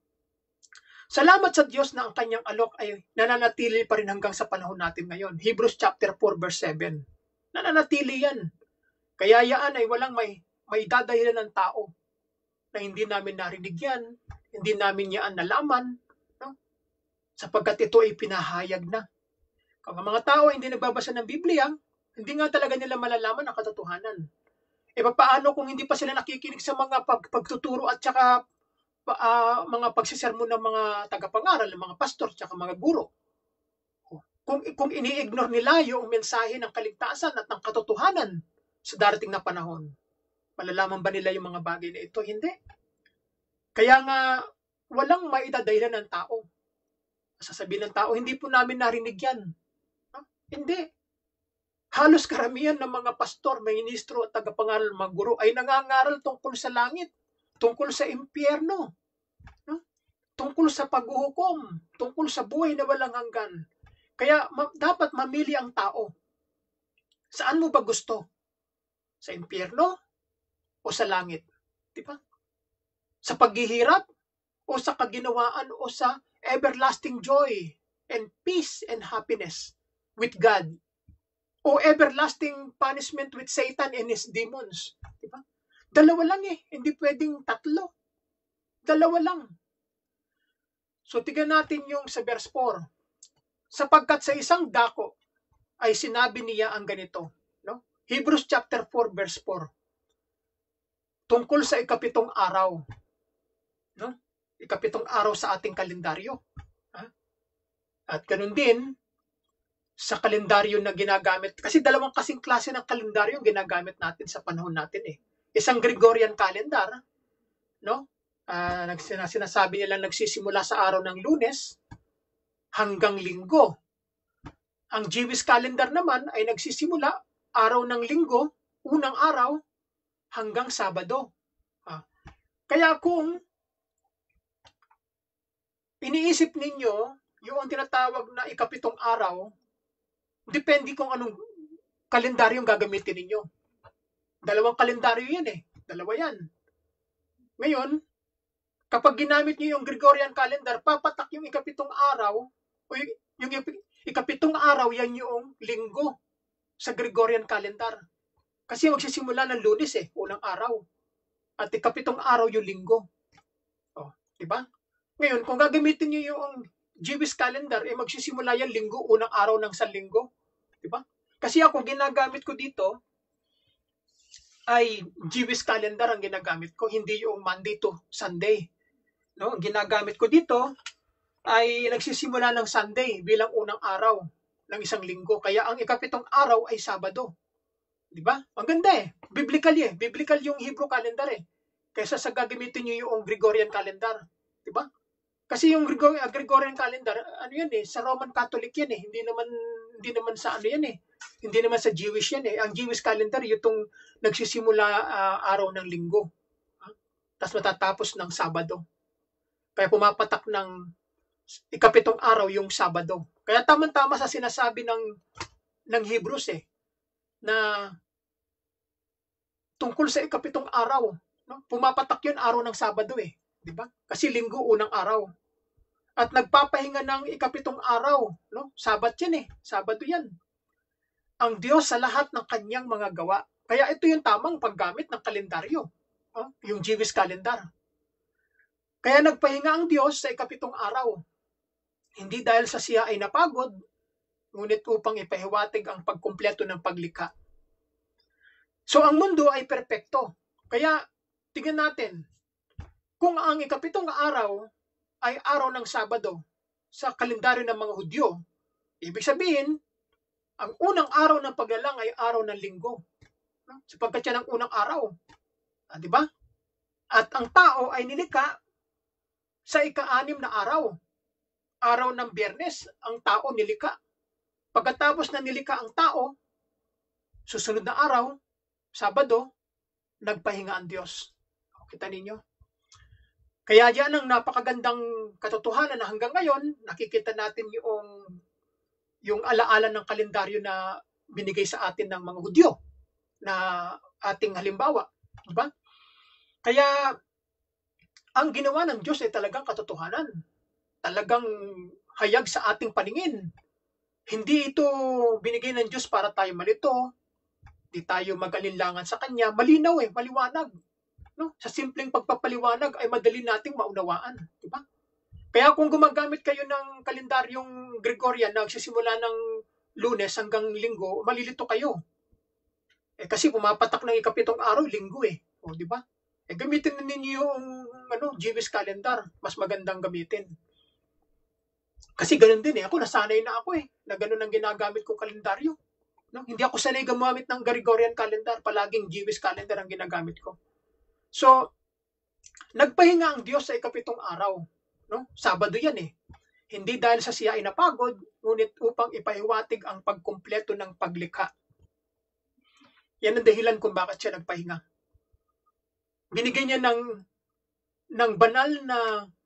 Salamat sa Diyos na ang kanyang alok ay nananatili pa rin hanggang sa panahon natin ngayon. Hebrews chapter four verse seven. Nananatili yan. Kaya yaan ay walang may, may dadahilan ng tao na hindi namin narinig yan, hindi namin yan nalaman, no? Sapagkat ito ay pinahayag na. Kung ang mga tao ay hindi nagbabasa ng Biblia, hindi nga talaga nila malalaman ang katotohanan. E paano kung hindi pa sila nakikinig sa mga pag, pagtuturo at saka uh, mga pagsisermon ng mga tagapangaral, ng mga pastor, at saka mga guro? Kung, kung ini-ignore nila yung mensahe ng kaligtasan at ng katotohanan sa darating na panahon, malalaman ba nila yung mga bagay na ito? Hindi. Kaya nga, walang maidadahilan ng tao. Sasabihin ng tao, hindi po namin narinig yan. Huh? Hindi. Halos karamihan ng mga pastor, ministro at tagapangaral, mga guro ay nangangaral tungkol sa langit, tungkol sa impyerno, huh? Tungkol sa paghuhukom, tungkol sa buhay na walang hanggan. Kaya ma- dapat mamili ang tao. Saan mo ba gusto? Sa impyerno o sa langit? Di ba? Sa paghihirap o sa kaginawaan o sa everlasting joy and peace and happiness with God? O everlasting punishment with Satan and his demons? Di ba? Dalawa lang eh. Hindi pwedeng tatlo. Dalawa lang. So tignan natin yung sa verse four. Sapagkat sa isang dako ay sinabi niya ang ganito, no? Hebrews chapter four verse four. Tungkol sa ikapitong araw, no? Ikapitong araw sa ating kalendaryo. Ha? At ganun din sa kalendaryo na ginagamit, kasi dalawang kasing klase ng kalendaryo yung ginagamit natin sa panahon natin eh. Isang Gregorian calendar, no? Uh, sinasabi nila nagsisimula sa araw ng Lunes hanggang Linggo. Ang Jewish calendar naman ay nagsisimula araw ng Linggo, unang araw, hanggang Sabado. Ah. Kaya kung iniisip ninyo yung tinatawag na ikapitong araw, depende kung anong kalendaryong gagamitin ninyo. Dalawang kalendaryo yan eh. Dalawa yan. Ngayon, kapag ginamit niyo yung Gregorian calendar, papatak yung ikapitong araw, o yung, yung ikapitong araw, yan yung linggo sa Gregorian calendar. Kasi magsisimula ng Lunes eh, unang araw. At ikapitong araw yung linggo. O, diba? Ngayon, kung gagamitin niyo yung Jewish calendar, eh magsisimula yan linggo, unang araw ng sa linggo. Diba? Kasi ako, ginagamit ko dito, ay Jewish calendar ang ginagamit ko, hindi yung Monday to Sunday. No? Ang ginagamit ko dito ay nagsisimula ng Sunday bilang unang araw ng isang linggo. Kaya ang ikapitong araw ay Sabado. Di ba? Ang ganda eh. Biblical eh. Biblical yung Hebrew calendar eh. Kaysa sa gagamitin nyo yung Gregorian calendar. Di ba? Kasi yung Gregor- uh, Gregorian calendar, ano yan eh, sa Roman Catholic yan eh, hindi naman hindi naman sa ano yan eh, hindi naman sa Jewish yan eh. Ang Jewish calendar, yung nagsisimula uh, araw ng linggo, huh? Tapos matatapos ng Sabado. Kaya pumapatak ng ikapitong araw yung Sabado. Kaya tama-tama sa sinasabi ng ng Hebrews eh, na tungkol sa ikapitong araw, no? Pumapatak yun araw ng Sabado eh, di ba? Kasi linggo unang araw. At nagpapahinga ng ikapitong araw, no? Sabat yan eh, Sabado yan. Ang Diyos sa lahat ng kanyang mga gawa. Kaya ito yung tamang paggamit ng kalendaryo, no? Yung Jewish calendar. Kaya nagpahinga ang Diyos sa ikapitong araw. Hindi dahil sa siya ay napagod, ngunit upang ipahiwatig ang pagkumpleto ng paglikha. So ang mundo ay perpekto. Kaya tingnan natin, kung ang ikapitong araw ay araw ng Sabado sa kalendaryo ng mga Hudyo, ibig sabihin, ang unang araw ng paglalang ay araw ng linggo. Sapagkat yan ang unang araw. Ah, di ba? At ang tao ay nilikha sa ika-anim na araw. Araw ng Biyernes, ang tao nilikha. Pagkatapos na nilikha ang tao, susunod na araw, Sabado, nagpahinga ang Diyos. Kita ninyo? Kaya yan ang napakagandang katotohanan na hanggang ngayon, nakikita natin yung, yung alaala ng kalendaryo na binigay sa atin ng mga Hudyo na ating halimbawa. Diba? Kaya ang ginawa ng Diyos ay talagang katotohanan. Talagang hayag sa ating paningin. Hindi ito binigay ng Diyos para tayo malito, di tayo mag-alinlangan sa Kanya. Malinaw eh, maliwanag. No? Sa simpleng pagpapaliwanag ay madali nating maunawaan. Diba? Kaya kung gumagamit kayo ng kalendaryong Gregorian na nagsisimula ng Lunes hanggang Linggo, malilito kayo. Eh, kasi pumapatak ng ikapitong araw, Linggo eh. O, di ba? Eh, gamitin na ninyo yung ano, Jewish calendar. Mas magandang gamitin. Kasi ganun din eh. Ako, nasanay na ako eh. Na ganun ang ginagamit kong kalendaryo. No? Hindi ako sanay gumamit ng Gregorian calendar. Palaging Jewish calendar ang ginagamit ko. So, nagpahinga ang Diyos sa ikapitong araw. No? Sabado yan eh. Hindi dahil sa siya ay napagod, ngunit upang ipahiwatig ang pagkumpleto ng paglikha. Yan ang dahilan kung bakit siya nagpahinga. Binigay niya ng, ng banal na,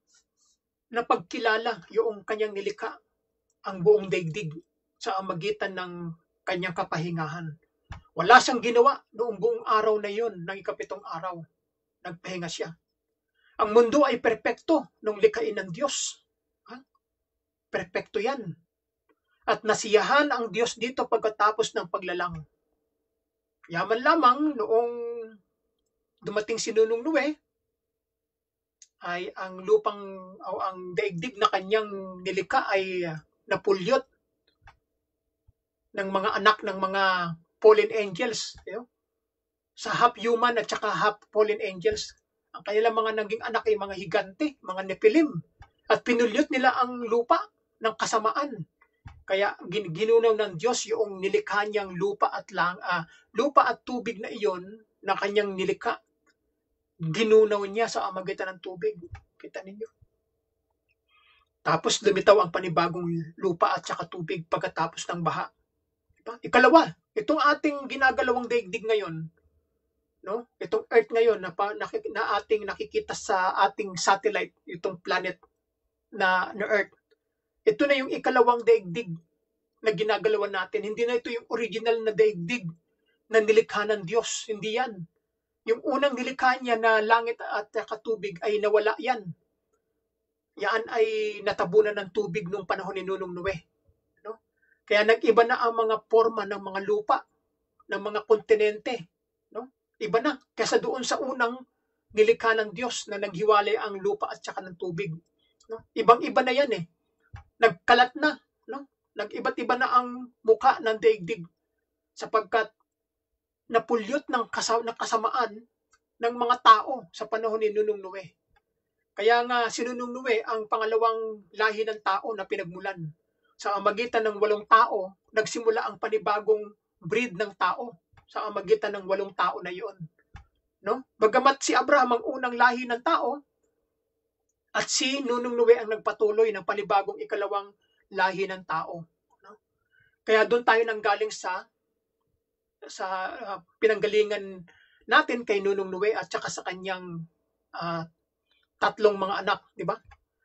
na pagkilala yung kanyang nilikha, ang buong daigdig sa amagitan ng kanyang kapahingahan. Wala siyang ginawa noong buong araw na yun, ng ikapitong araw. Nagpahinga siya. Ang mundo ay perpekto nung likhain ng Diyos. Ha? Perpekto yan. At nasiyahan ang Diyos dito pagkatapos ng paglalang. Yaman lamang noong dumating si Nunong Nue, ay ang lupang o ang daigdig na kanyang nilikha ay napulyot ng mga anak ng mga fallen angels. You know? Sa half human at saka half fallen angels. Ang kanilang mga naging anak ay mga higante, mga Nephilim. At pinulyot nila ang lupa ng kasamaan. Kaya ginunaw ng Diyos yung nilikha niyang lupa at lang, uh, lupa at tubig na iyon na kanyang nilikha. Ginunaw niya sa amagitan ng tubig. Kita ninyo. Tapos lumitaw ang panibagong lupa at saka tubig pagkatapos ng baha. Diba? Ikalawa, itong ating ginagalawang daigdig ngayon, no? Itong Earth ngayon na, na, na ating nakikita sa ating satellite, itong planet na, na Earth. Ito na yung ikalawang daigdig na ginagalawan natin. Hindi na ito yung original na daigdig na nilikha ng Diyos. Hindi yan. Yung unang nilikha niya na langit at katubig ay nawala yan. Yan ay natabunan ng tubig noong panahon ni Nunong Nue. No? Kaya nag-iba na ang mga forma ng mga lupa, ng mga kontinente. No? Iba na. Kaysa doon sa unang nilikha ng Diyos na naghiwalay ang lupa at saka ng tubig. No? Ibang-iba na yan eh. Nagkalat na. No? Nag-iba't iba na ang mukha ng daigdig sapagkat napulyot ng kasa- ng kasamaan ng mga tao sa panahon ni Nunong Nue. Kaya nga si Nunong Nue ang pangalawang lahi ng tao na pinagmulan. Sa amagitan ng walong tao, nagsimula ang panibagong breed ng tao sa amagitan ng walong tao na iyon. No? Bagamat si Abraham ang unang lahi ng tao, At si Nunong Nue ang nagpatuloy ng panibagong ikalawang lahi ng tao. No? Kaya doon tayo nanggaling sa sa uh, pinanggalingan natin kay Nunong Nue at saka sa kanyang uh, tatlong mga anak, di ba?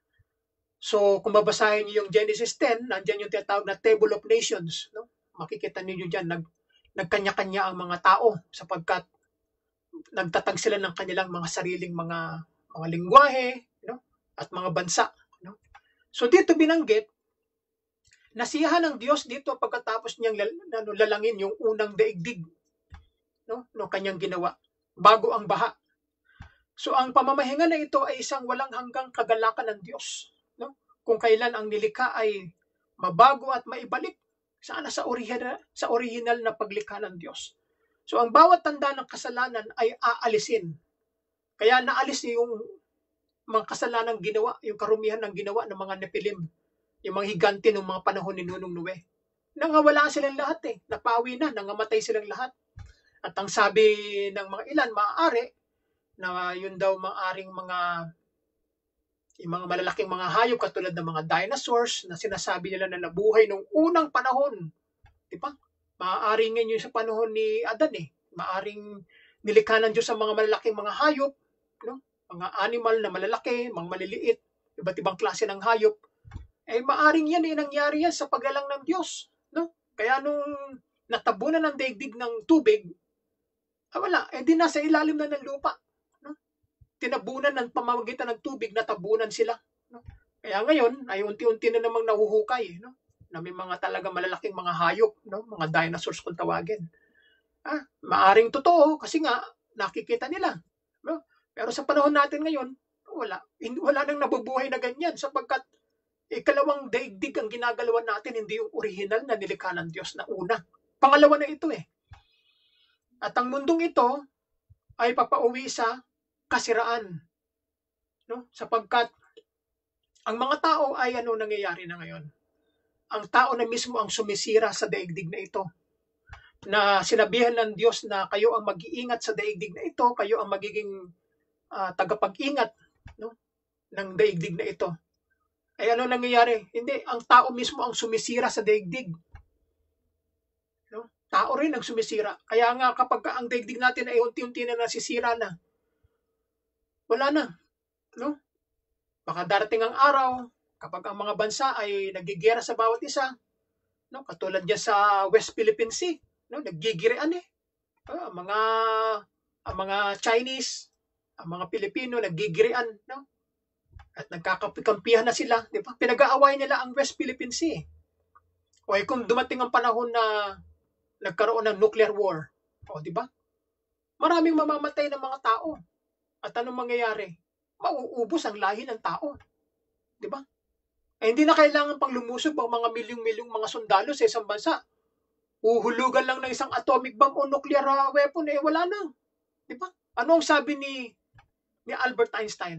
So, kung babasahin niyo yung Genesis ten, nandiyan yung tinatawag na Table of Nations. No? Makikita niyo dyan, nag, nagkanya-kanya ang mga tao sapagkat nagtatag sila ng kanilang mga sariling mga mga lingwahe, no? At mga bansa. No? So, dito binanggit, nasiyahan ng Diyos dito pagkatapos niyang lalangin yung unang daigdig, no? No, kanyang ginawa, bago ang baha. So, ang pamamahinga na ito ay isang walang hanggang kagalakan ng Diyos. No? Kung kailan ang nilikha ay mabago at maibalik sana sa original, sa original na paglikha ng Diyos. So, ang bawat tanda ng kasalanan ay aalisin. Kaya naalis yung mga kasalanang ginawa, yung karumihan ng ginawa ng mga Nepilim, yung mga higante ng mga panahon ni Nunong Nue. Nangawala silang lahat eh. Napawi na, nangamatay silang lahat. At ang sabi ng mga ilan, maaari, na yun daw maaring mga yung mga malalaking mga hayop katulad ng mga dinosaurs na sinasabi nila na nabuhay nung unang panahon. Di ba? Maaaring ngayon sa panahon ni Adan eh. Maaring nilikha ng Diyos ang mga malalaking mga hayop, no? Mga animal na malalaki, mga maliliit, iba't ibang klase ng hayop. Eh maaring yan eh, nangyari yan sa paglalang ng Diyos. No? Kaya nung natabunan ng daigdig ng tubig, ah, wala, eh di nasa ilalim na ng lupa. Tinabunan ng pamamagitan ng tubig, natabunan sila. No? Kaya ngayon, ay unti-unti na namang nahuhukay. No? Na may mga talaga malalaking mga hayop, no? Mga dinosaurs kung tawagin. Ah, maaring totoo kasi nga, nakikita nila. No? Pero sa panahon natin ngayon, wala. Wala nang nabubuhay na ganyan sapagkat ikalawang daigdig ang ginagalawan natin, hindi yung original na nilikha ng Diyos na una. Pangalawa na ito eh. At ang mundong ito ay papauwi sa kasiraan, no? Sapagkat ang mga tao ay ano nangyayari na ngayon. Ang tao na mismo ang sumisira sa daigdig na ito. Na sinabihan ng Diyos na kayo ang mag-iingat sa daigdig na ito, kayo ang magiging uh, tagapag-ingat, no? Ng daigdig na ito. Ay ano nangyayari? Hindi, ang tao mismo ang sumisira sa daigdig. No? Tao rin ang sumisira. Kaya nga kapag ang daigdig natin ay unti-unti na nasisira na, wala na, no? Baka darating ang araw, kapag ang mga bansa ay nagigera sa bawat isa, no? Katulad diyan sa West Philippine Sea, no? Naggigirian eh. Oh, ang mga ang mga Chinese, ang mga Pilipino naggigirian, no? At nagkakakampihan na sila, di ba? Pinag-aaway nila ang West Philippine Sea. O ay kung dumating ang panahon na nagkaroon ng nuclear war, o di ba? Maraming mamamatay ng mga tao. At anong mangyayari? Mauubos ang lahi ng tao. Di ba? Eh, hindi na kailangan pang lumusob ang mga milyong-milyong mga sundalo sa isang bansa. Uhulugan lang ng isang atomic bomb o nuclear weapon, eh wala na. Di ba? Ano ang sabi ni, ni Albert Einstein?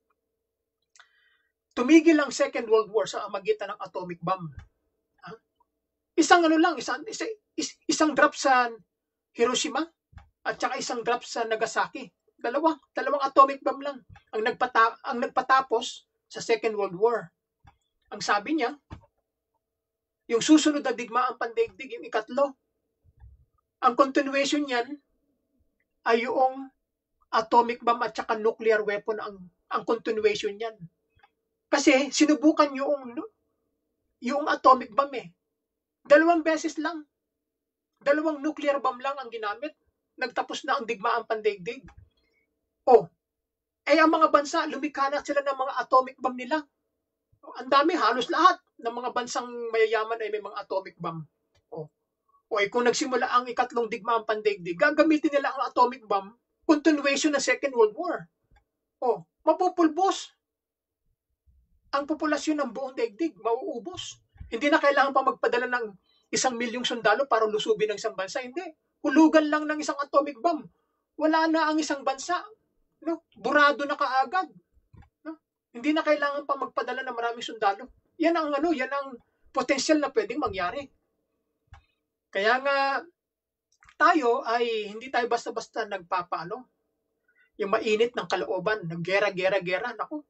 Tumigil ang Second World War sa magitan ng atomic bomb. Ha? Isang ano lang, isang, isang, isang drop sa Hiroshima at saka isang drop sa Nagasaki. Dalawa, dalawang atomic bomb lang ang nagpata ang nagpatapos sa Second World War. Ang sabi niya, yung susunod na digmaang pandaigdig, yung ikatlo, ang continuation niyan ay yung atomic bomb at saka nuclear weapon ang ang continuation niyan. Kasi sinubukan yung yung atomic bomb eh. Dalawang beses lang. Dalawang nuclear bomb lang ang ginamit. Nagtapos na ang digmaang pandaigdig. Oh, eh ang mga bansa, lumikha na sila ng mga atomic bomb nila. Ang dami, halos lahat ng mga bansang mayayaman ay may mga atomic bomb. Oh. O eh kung nagsimula ang ikatlong digmaang pandaigdig, gagamitin nila ang atomic bomb, continuation ng Second World War. Oh, mapupulbos ang populasyon ng buong daigdig, mauubos. Hindi na kailangan pa magpadala ng isang milyong sundalo para lusubin ng isang bansa. Hindi. Hulugan lang ng isang atomic bomb. Wala na ang isang bansa. No? Burado na kaagad. No? Hindi na kailangan pa magpadala ng maraming sundalo. Yan ang ano, yan ang potensyal na pwedeng mangyari. Kaya nga tayo ay hindi tayo basta-basta nagpapaano. Yung mainit ng kalooban, naggera, gera, gera, naku.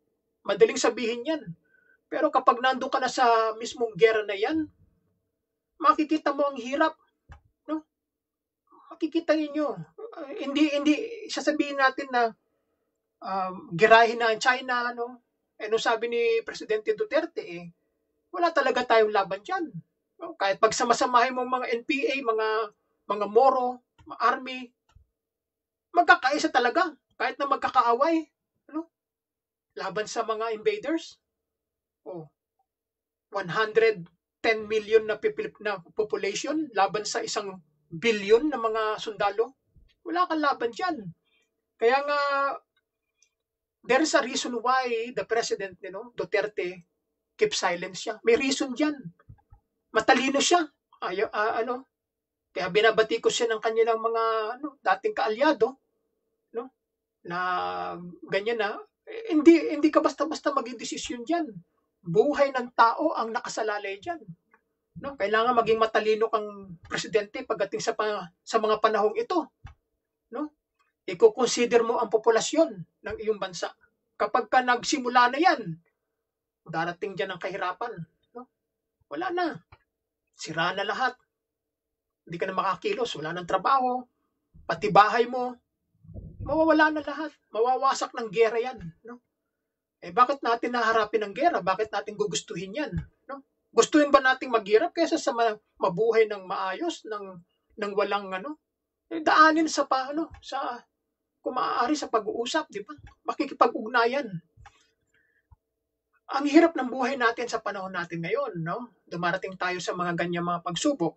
Madaling sabihin yan. Pero kapag nandun ka na sa mismong gera na yan, makikita mo ang hirap. No? Makikita ninyo. Uh, hindi, hindi, sasabihin natin na um, girahin na ang China. No? Eh, no sabi ni Presidente Duterte, eh, wala talaga tayong laban dyan. No? Kahit pagsamasamahin mo mga N P A, mga, mga Moro, mga Army, magkakaisa talaga. Kahit na magkakaaway. Ano? Laban sa mga invaders. Oh, one hundred ten million na, na population laban sa isang billion na mga sundalo. Wala kang laban dyan. Kaya nga, there is a reason why the President, you know, Duterte, keep silent siya. May reason dyan. Matalino siya. Ay, uh, ano, kaya binabati ko siya ng kanilang mga ano, dating kaalyado, no? Na ganyan na, eh, hindi, hindi ka basta-basta maging desisyon dyan. Buhay ng tao ang nakasalalay dyan. No? Kailangan maging matalino kang presidente pagdating sa, pa, sa mga panahong ito. No? Iko-consider mo ang populasyon ng iyong bansa. Kapag ka nagsimula na yan, darating dyan ang kahirapan. No? Wala na. Sira na lahat. Hindi ka na makakilos. Wala nang trabaho. Pati bahay mo. Mawawala na lahat. Mawawasak ng gera yan. No? Eh, bakit natin naharapin ang gera? Bakit natin gugustuhin yan? No? Gustuhin ba nating maghirap kaysa sa mabuhay ng maayos, ng, ng walang ano? Eh, daanin sa paano? Sa, kung maaari sa pag-uusap, di ba? Makikipag-ugnayan. Ang hirap ng buhay natin sa panahon natin ngayon, no? Dumarating tayo sa mga ganyan mga pagsubok.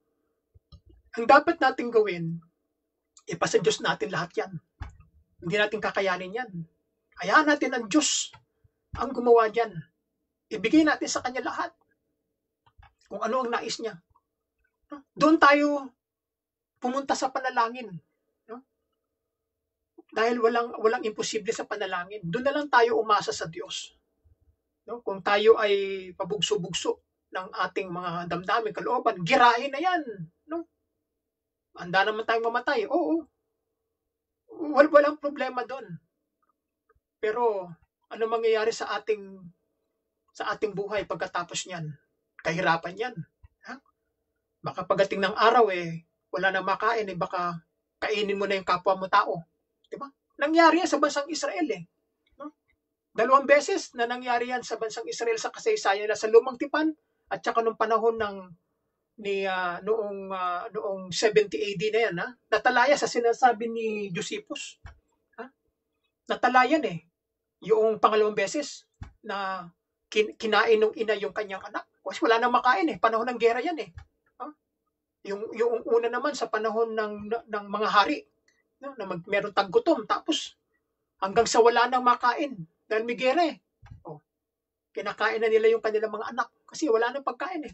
Ang dapat natin gawin, ipasa Diyos natin lahat yan. Hindi natin kakayanin yan. Hayaan natin ang Diyos ang gumawa dyan. Ibigay natin sa Kanya lahat. Kung ano ang nais niya. No? Doon tayo pumunta sa panalangin. No? Dahil walang, walang imposible sa panalangin. Doon na lang tayo umasa sa Diyos. No? Kung tayo ay pabugso-bugso ng ating mga damdamin, kalooban, girahin na yan. No? Handa naman tayong mamatay. Oo. Wal, walang problema doon. Pero ano mangyayari sa ating sa ating buhay pagkatapos niyan? Kahirapan yan. Ha? Baka pagdating ng araw eh wala nang makain eh baka kainin mo na yung kapwa mo tao. 'Di ba? Nangyari yan sa bansang Israel eh. No? Dalawang beses na nangyari yan sa bansang Israel sa kasaysayan na sa Lumang Tipan at saka nung panahon ng ni uh, noong uh, noong seventy A D na yan, ha? Natalaya sa sinasabi ni Josephus. Ha? Natalayan eh. Yung pangalawang beses na kin- kinain ng ina yung kanyang anak. Kasi wala nang makain eh. Panahon ng gera yan eh. Huh? Yung, yung una naman sa panahon ng, ng mga hari. No? Na mag, meron taggutom. Tapos hanggang sa wala nang makain. Dahil may gera eh. Oh. Kinakain na nila yung kanilang mga anak. Kasi wala nang pagkain eh.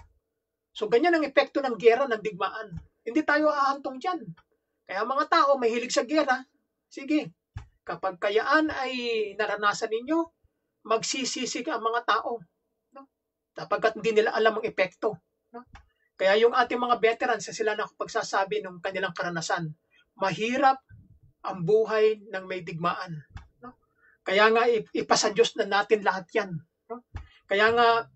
So ganyan ang epekto ng gera, ng digmaan. Hindi tayo ahantong dyan. Kaya mga tao mahilig sa gera. Sige. Kapag kayaan ay naranasan ninyo, magsisisig ang mga tao. No? Sapagkat hindi nila alam ang epekto. No? Kaya yung ating mga veterans, sila na pagsasabi ng kanilang karanasan, mahirap ang buhay ng may digmaan. No? Kaya nga ipasa Diyos na natin lahat yan. No? Kaya nga,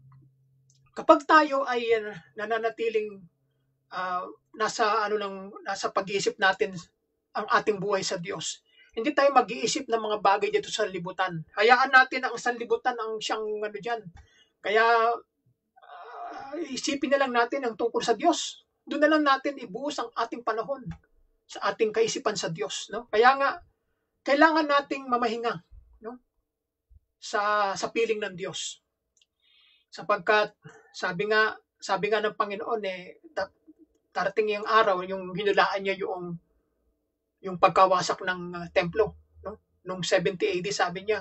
kapag tayo ay uh, nananatiling uh, nasa, ano lang, nasa pag-iisip natin ang ating buhay sa Diyos, hindi tayo mag-iisip ng mga bagay dito sa libutan. Hayaan natin ang sanlibutan ang siyang ano dyan. Kaya uh, isipin na lang natin ang tungkol sa Diyos. Doon na lang natin ibuhos ang ating panahon sa ating kaisipan sa Diyos. No? Kaya nga, kailangan nating mamahinga, no? sa, sa piling ng Diyos. Sapagkat, sabi nga, sabi nga ng Panginoon, eh, darating yung araw, yung hinulaan niya yung yung pagkawasak ng uh, templo, no? Nung seventy A D sabi niya,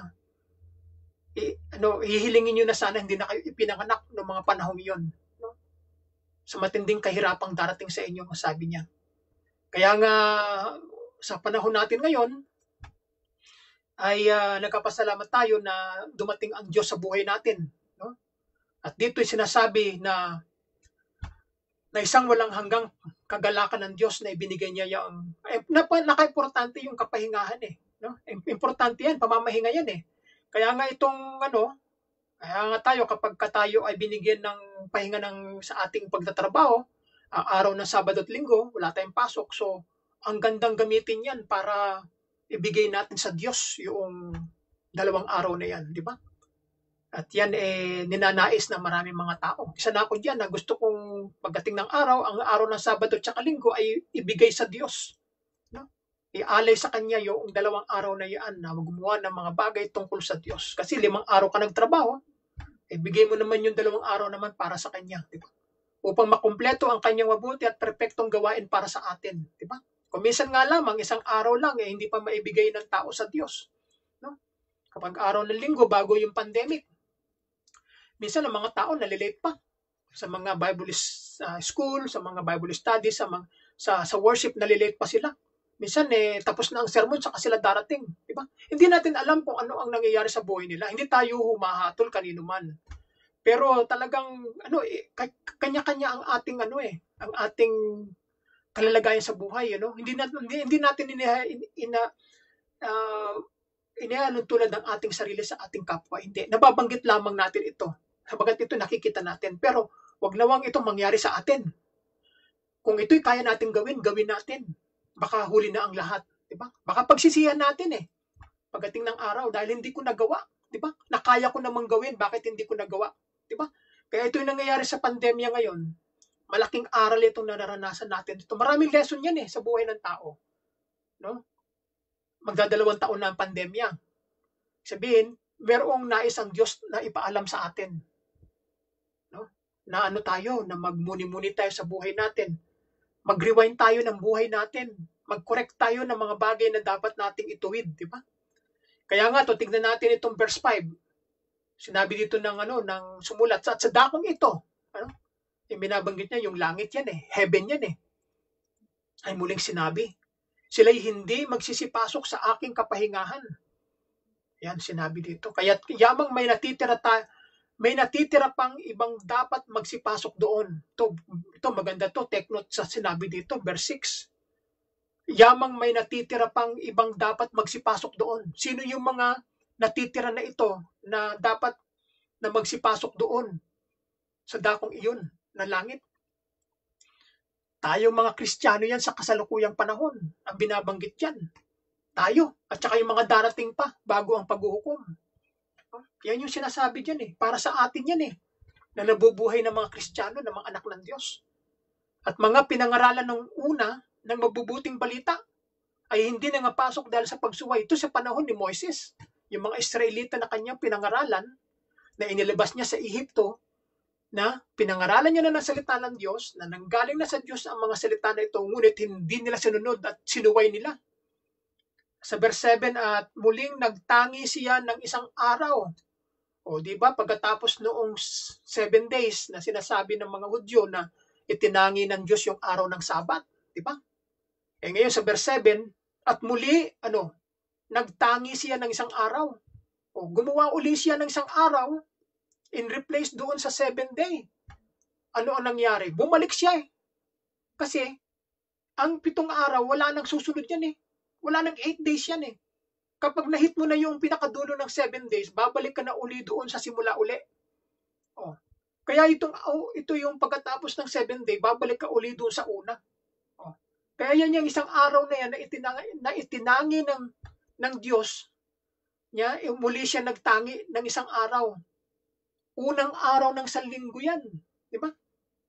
eh, ano, hihilingin niyo na sana hindi na kayo ipinanganak noong mga panahong iyon, no? Sa matinding kahirapang darating sa inyo, sabi niya. Kaya nga sa panahon natin ngayon ay uh, nagkapasalamat tayo na dumating ang Diyos sa buhay natin, no? At dito ay sinasabi na na isang walang hanggang kagalakan ng Diyos na ibinigay niya yung, eh, naka-importante yung kapahingahan eh. No? Importante yan, pamamahinga yan eh. Kaya nga itong ano, kaya nga tayo kapag ka tayo ay binigyan ng pahinga ng sa ating pagtatrabaho, ang araw ng Sabado at Linggo, wala tayong pasok. So, ang gandang gamitin yan para ibigay natin sa Diyos yung dalawang araw na yan, di ba? At yan eh ninanais ng maraming mga tao. Isa na ako diyan na gusto kong pagdating ng araw, ang araw ng Sabado at saka Linggo ay ibigay sa Diyos. No? Ialay sa Kanya yung dalawang araw na yan na gumawa ng mga bagay tungkol sa Diyos. Kasi limang araw ka nagtrabaho, ibigay mo naman yung dalawang araw naman para sa Kanya. Di ba? Upang makumpleto ang Kanyang mabuti at perpektong gawain para sa atin. Di ba? Kung minsan nga lamang, isang araw lang, eh, hindi pa maibigay ng tao sa Diyos. No? Kapag araw ng Linggo, bago yung pandemic, minsan ang mga tao nalilate pa sa mga Bible uh, school, sa mga Bible studies, sa, mga, sa, sa worship, nalilate pa sila. Minsan eh, tapos na ang sermon, saka sila darating. Diba? Hindi natin alam kung ano ang nangyayari sa buhay nila. Hindi tayo humahatol kanino man. Pero talagang, ano, eh, kanya-kanya ang ating, ano eh, ang ating kalalagayan sa buhay. Ano? Hindi, natin, hindi, hindi natin ina, ina, uh, inihalon tulad ng ating sarili sa ating kapwa. Hindi. Nababanggit lamang natin ito. Sabagat ito nakikita natin. Pero wag nawang itong mangyari sa atin. Kung ito'y kaya natin gawin, gawin natin. Baka huli na ang lahat. Diba? Baka pagsisihan natin eh. Pagdating ng araw, dahil hindi ko nagawa. Diba? Nakaya ko namang gawin, bakit hindi ko nagawa? Diba? Kaya ito'y nangyayari sa pandemya ngayon. Malaking aral itong nararanasan natin. Ito, maraming lesson yan eh sa buhay ng tao. No? Magdadalawang taon na ang pandemya. Sabihin, merong nais ang Diyos na ipaalam sa atin. No? Na ano tayo, na magmuni-muni tayo sa buhay natin. Mag-rewind tayo ng buhay natin. Mag-correct tayo ng mga bagay na dapat nating ituwid, di ba? Kaya nga to, tignan natin itong verse five. Sinabi dito ng ano, ng sumulat at sa dakong ito, ano? Yung binabanggit niya, yung langit yan eh, heaven yan eh. Ay muling sinabi, sila'y hindi magsisipasok sa aking kapahingahan. Yan sinabi dito. Kaya yamang may natitira ta, may natitira pang ibang dapat magsipasok doon. Ito, ito maganda to, take note sa sinabi dito, verse six. Yamang may natitira pang ibang dapat magsipasok doon. Sino yung mga natitira na ito na dapat na magsipasok doon sa dakong iyon na langit? Tayo mga Kristiyano yan sa kasalukuyang panahon. Ang binabanggit yan. Tayo. At saka yung mga darating pa bago ang paghuhukom. Yan yung sinasabi dyan eh. Para sa atin yan eh. Na nabubuhay ng mga Kristiyano, ng mga anak ng Diyos. At mga pinangaralan ng una ng mabubuting balita ay hindi na napasok dahil sa pagsuway. Ito sa panahon ni Moises. Yung mga Israelita na kanyang pinangaralan na inilabas niya sa Ehipto, na pinangaralan niya na ng salita ng Diyos, na nanggaling na sa Diyos ang mga salita na ito, ngunit hindi nila sinunod at sinuway nila. Sa verse seven, at muling nagtangi siya ng isang araw. O di ba pagkatapos noong seven days na sinasabi ng mga Hudyo na itinangi ng Diyos yung araw ng Sabat, di ba? Eh ngayon sa verse seven, at muli, ano, nagtangi siya ng isang araw. O gumawa uli siya ng isang araw in replace doon sa seven day. Ano ang nangyari? Bumalik siya eh. Kasi, ang pitong araw, wala nang susunod yan eh. Wala nang eight days yan eh. Kapag nahit mo na yung pinakadulo ng seven days, babalik ka na uli doon sa simula uli. Oh. Kaya itong, oh, ito yung pagkatapos ng seven day, babalik ka uli doon sa una. Oh. Kaya yan yung isang araw na yan na itinangi, na itinangi ng, ng Diyos, niya, eh, muli siya nagtangi ng isang araw. Unang araw ng sanlinggo yan. Di ba?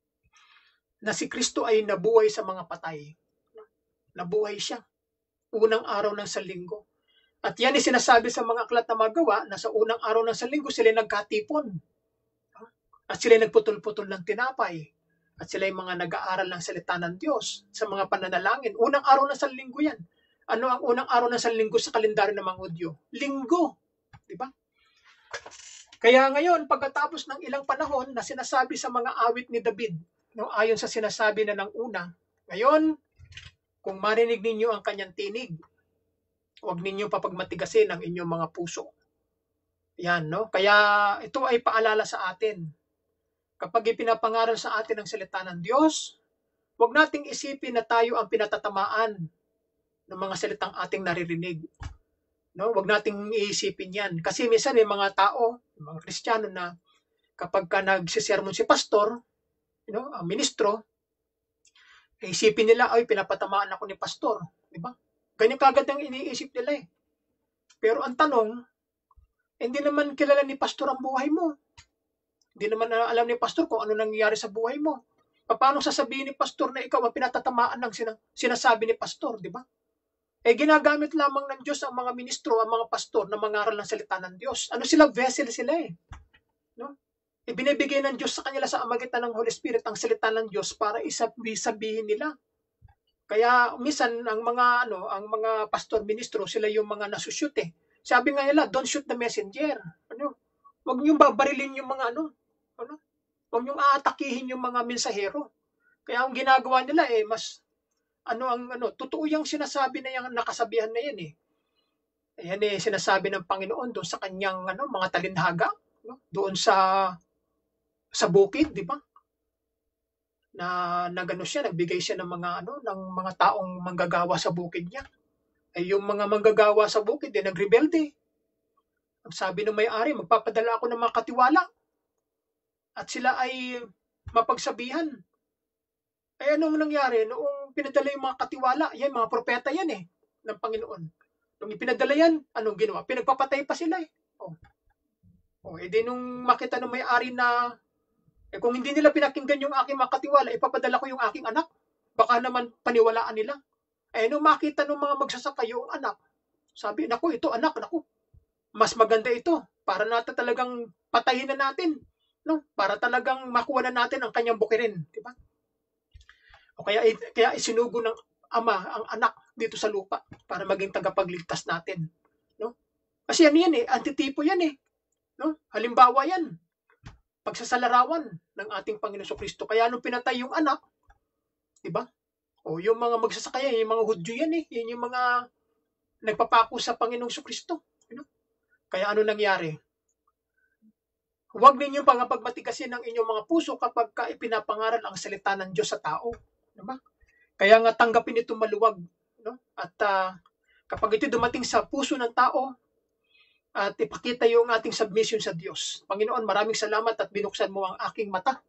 Na si Kristo ay nabuhay sa mga patay. Nabuhay siya. Unang araw ng sanlinggo. At yan ay sinasabi sa mga aklat na magawa na sa unang araw ng sanlinggo sila nagkatipon. At sila nagputol-putol ng tinapay. At sila yung mga nag-aaral ng salita ng Diyos sa mga pananalangin. Unang araw ng sanlinggo yan. Ano ang unang araw ng sanlinggo sa kalendaryo ng mga Hudyo? Linggo. Di ba? Kaya ngayon, pagkatapos ng ilang panahon na sinasabi sa mga awit ni David, no, ayon sa sinasabi na ng una, ngayon, kung marinig ninyo ang kanyang tinig, huwag ninyo papagmatigasin ang inyong mga puso. Yan, no? Kaya ito ay paalala sa atin. Kapag ipinapangaral sa atin ang salita ng Diyos, huwag nating isipin na tayo ang pinatatamaan ng mga salitang ating naririnig. No? Huwag nating iisipin yan. Kasi minsan may mga tao, mga Kristiyano na kapag ka nagsisermon si pastor, you know, ang ministro, isipin nila, ay, pinapatamaan ako ni pastor. Di ba? Ganyan kagad ang iniisip nila eh. Pero ang tanong, hindi naman kilala ni pastor ang buhay mo. Hindi naman alam ni pastor kung ano nangyayari sa buhay mo. Paano sasabihin ni pastor na ikaw ang pinatatamaan ng sinasabi ni pastor, di ba? Eh, ginagamit lamang ng Diyos ang mga ministro, ang mga pastor na mangaral ng salita ng Diyos. Ano sila? Vessel sila eh. No? Ibinibigay ng Diyos sa kanila sa amagitan ng Holy Spirit ang salita ng Diyos para isabi-sabihin nila. Kaya minsan ang mga ano, ang mga pastor ministro, sila yung mga nasushoot eh. Sabi nga nila, don't shoot the messenger. Ano? Huwag niyong babarilin yung mga ano, ano? Huwag niyong aatakihin yung mga mensahero. Kaya ang ginagawa nila eh mas ano ang ano, totoo yung sinasabi na yung nakasabihan na yan eh. Ayan eh sinasabi ng Panginoon doon sa kanyang ano, mga talinhaga, no? Doon sa sa bukid, di ba? Na nagano siya, nagbigay siya ng mga ano, ng mga taong manggagawa sa bukid niya. Ay yung mga manggagawa sa bukid eh nagrebelde. Ang sabi ng may-ari, magpapadala ako ng mga katiwala. At sila ay mapagsabihan. Ay anong nangyari? Noong pinadala yung mga katiwala, yan, mga propeta yan eh, ng Panginoon. Nung ipinadala yan, anong ginawa? Pinagpapatay pa sila eh. Oh. Oh, edi nung makita ng may-ari na, eh kung hindi nila pinakinggan yung aking mga katiwala, ipapadala ko yung aking anak. Baka naman paniwalaan nila. Eh nung makita ng mga magsasaka yung anak, sabi, naku, ito anak, naku, mas maganda ito. Para natin talagang patayin na natin. No? Para talagang makuha na natin ang kanyang bukirin, di ba? O kaya kaya isinugo ng ama ang anak dito sa lupa para maging tagapagligtas natin, no? Kasi ano yan eh, antitipo yan eh, no? Halimbawa yan. Pagsasalarawan ng ating Panginoon Kristo. Kaya nung pinatay yung anak, di ba? O yung mga magsasaka yan, yung mga Hudyo yan eh, yun yung mga nagpapako sa Panginoong Kristo, you know? Kaya ano nangyari? Huwag ninyong pangapagmatigasin ang inyong mga puso kapag ka ipinapangaral ang salita ng Diyos sa tao. Diba? Kaya nga tanggapin ito maluwag. No? At uh, kapag ito dumating sa puso ng tao, at ipakita yung ating submission sa Diyos. Panginoon, maraming salamat at binuksan mo ang aking mata.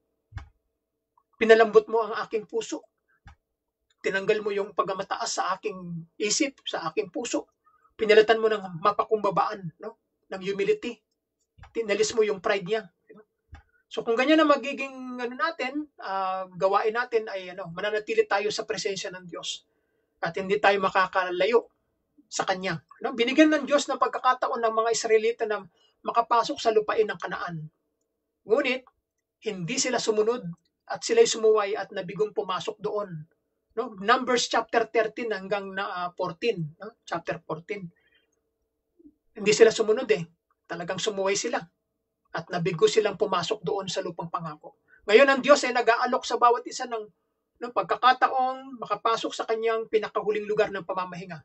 Pinalambot mo ang aking puso. Tinanggal mo yung pagmamataas sa aking isip, sa aking puso. Pinalitan mo ng mapakumbabaan, no? Ng humility. Tinalis mo yung pride niya. So kung ganyan na magiging ano natin, uh, gawain natin ay ano, mananatili tayo sa presensya ng Diyos at hindi tayo makakalayo sa Kanya. No? Binigyan ng Diyos ng pagkakataon ng mga Israelita na makapasok sa lupain ng Kanaan. Ngunit, hindi sila sumunod at sila'y sumuway at nabigong pumasok doon. No? Numbers chapter thirteen hanggang na, uh, fourteen. No? Chapter fourteen. Hindi sila sumunod eh. Talagang sumuway sila at nabigo silang pumasok doon sa lupang pangako. Ngayon ang Diyos ay nag-aalok sa bawat isa ng, ng pagkakataong makapasok sa kanyang pinakahuling lugar ng pamamahinga.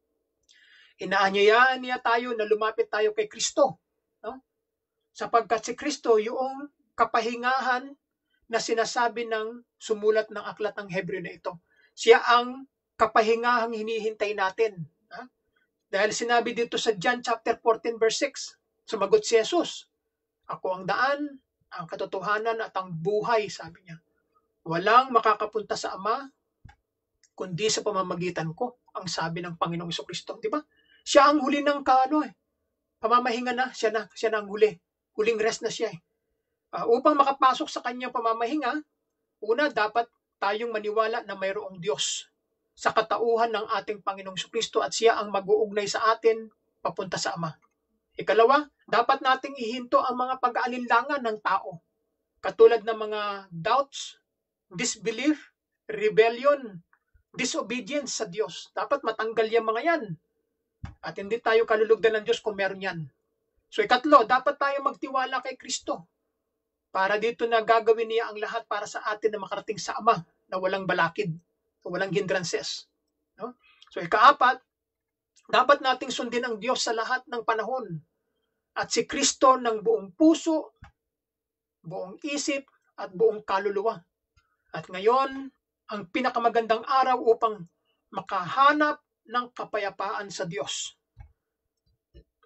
Inaanyayaan niya tayo na lumapit tayo kay Kristo. No? Sapagkat si Kristo yung kapahingahan na sinasabi ng sumulat ng aklat ng Hebreo na ito. Siya ang kapahingahang hinihintay natin. Ha? Dahil sinabi dito sa John chapter fourteen verse six, sumagot si Jesus, ako ang daan, ang katotohanan at ang buhay, sabi niya. Walang makakapunta sa Ama, kundi sa pamamagitan ko, ang sabi ng Panginoong Kristo. Di ba? Siya ang huli ng kaano eh. Pamamahinga na, siya na, siya na ang huli. Huling rest na siya eh. Uh, upang makapasok sa kanyang pamamahinga, una, dapat tayong maniwala na mayroong Diyos sa katauhan ng ating Panginoong Kristo at siya ang mag-uugnay sa atin papunta sa Ama. Ikalawa, dapat nating ihinto ang mga pag-aalinlangan ng tao. Katulad ng mga doubts, disbelief, rebellion, disobedience sa Diyos. Dapat matanggal yung mga yan. At hindi tayo kalulugdan ng Diyos kung meron yan. So ikatlo, dapat tayo magtiwala kay Kristo. Para dito na gagawin niya ang lahat para sa atin na makarating sa Ama na walang balakid, na walang hindrances. No? So ikaapat, dapat nating sundin ang Diyos sa lahat ng panahon at si Kristo ng buong puso, buong isip at buong kaluluwa. At ngayon, ang pinakamagandang araw upang makahanap ng kapayapaan sa Diyos.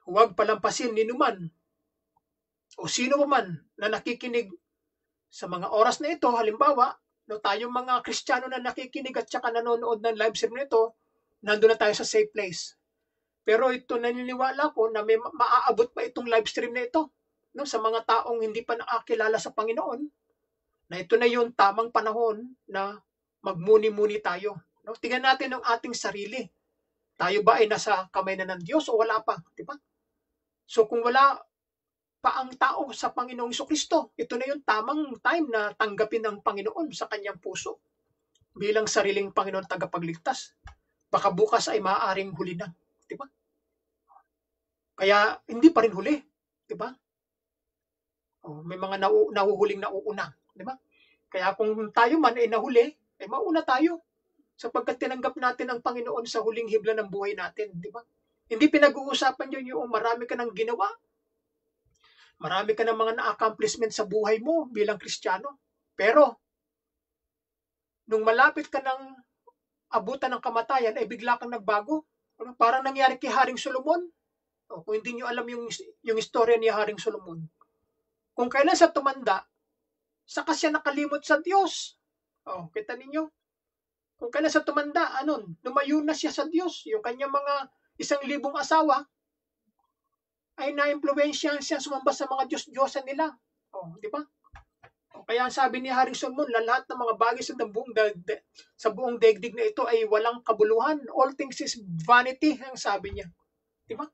huwag palampasin ni numan o sino man na nakikinig sa mga oras na ito. Halimbawa, no, tayong mga Kristiyano na nakikinig at saka nanonood ng live stream nito, nandun na tayo sa safe place. Pero ito, naniniwala ko na may maaabot pa itong live stream na ito, no, sa mga taong hindi pa nakakilala sa Panginoon, na ito na yung tamang panahon na magmuni-muni tayo. No? Tingnan natin ang ating sarili. Tayo ba ay nasa kamay na ng Diyos o wala pa? Diba? So kung wala pa ang tao sa Panginoong Jesucristo, ito na yung tamang time na tanggapin ng Panginoon sa kanyang puso bilang sariling Panginoon tagapagligtas. Baka bukas ay maaaring huli na. Diba? Kaya hindi pa rin huli. Diba? Oh, may mga nau nahuhuling nauuna. Diba? Kaya kung tayo man ay nahuli, ay mauna tayo. Sapagkat tinanggap natin ang Panginoon sa huling hibla ng buhay natin. Diba? Hindi pinag-uusapan yun yung marami ka ng ginawa. Marami ka ng mga na-accomplishment sa buhay mo bilang Kristiyano. Pero, nung malapit ka ng abutan ng kamatayan, ay bigla kang nagbago. Parang nangyari kay Haring Solomon. O, kung hindi nyo alam yung, yung istorya ni Haring Solomon. Kung kailan sa tumanda, saka siya nakalimot sa Diyos. O, kita ninyo? Kung kailan sa tumanda, anon, lumayo na siya sa Diyos. Yung kanyang mga isang libong asawa, ay na-impluwensyahan siya sumamba sa mga Diyos-Diyosan nila. O, di ba? O, kaya sabi ni Haring Solomon, lahat ng mga bagay sa buong, sa buong daigdig na ito ay walang kabuluhan. All things is vanity, ang sabi niya. Di ba?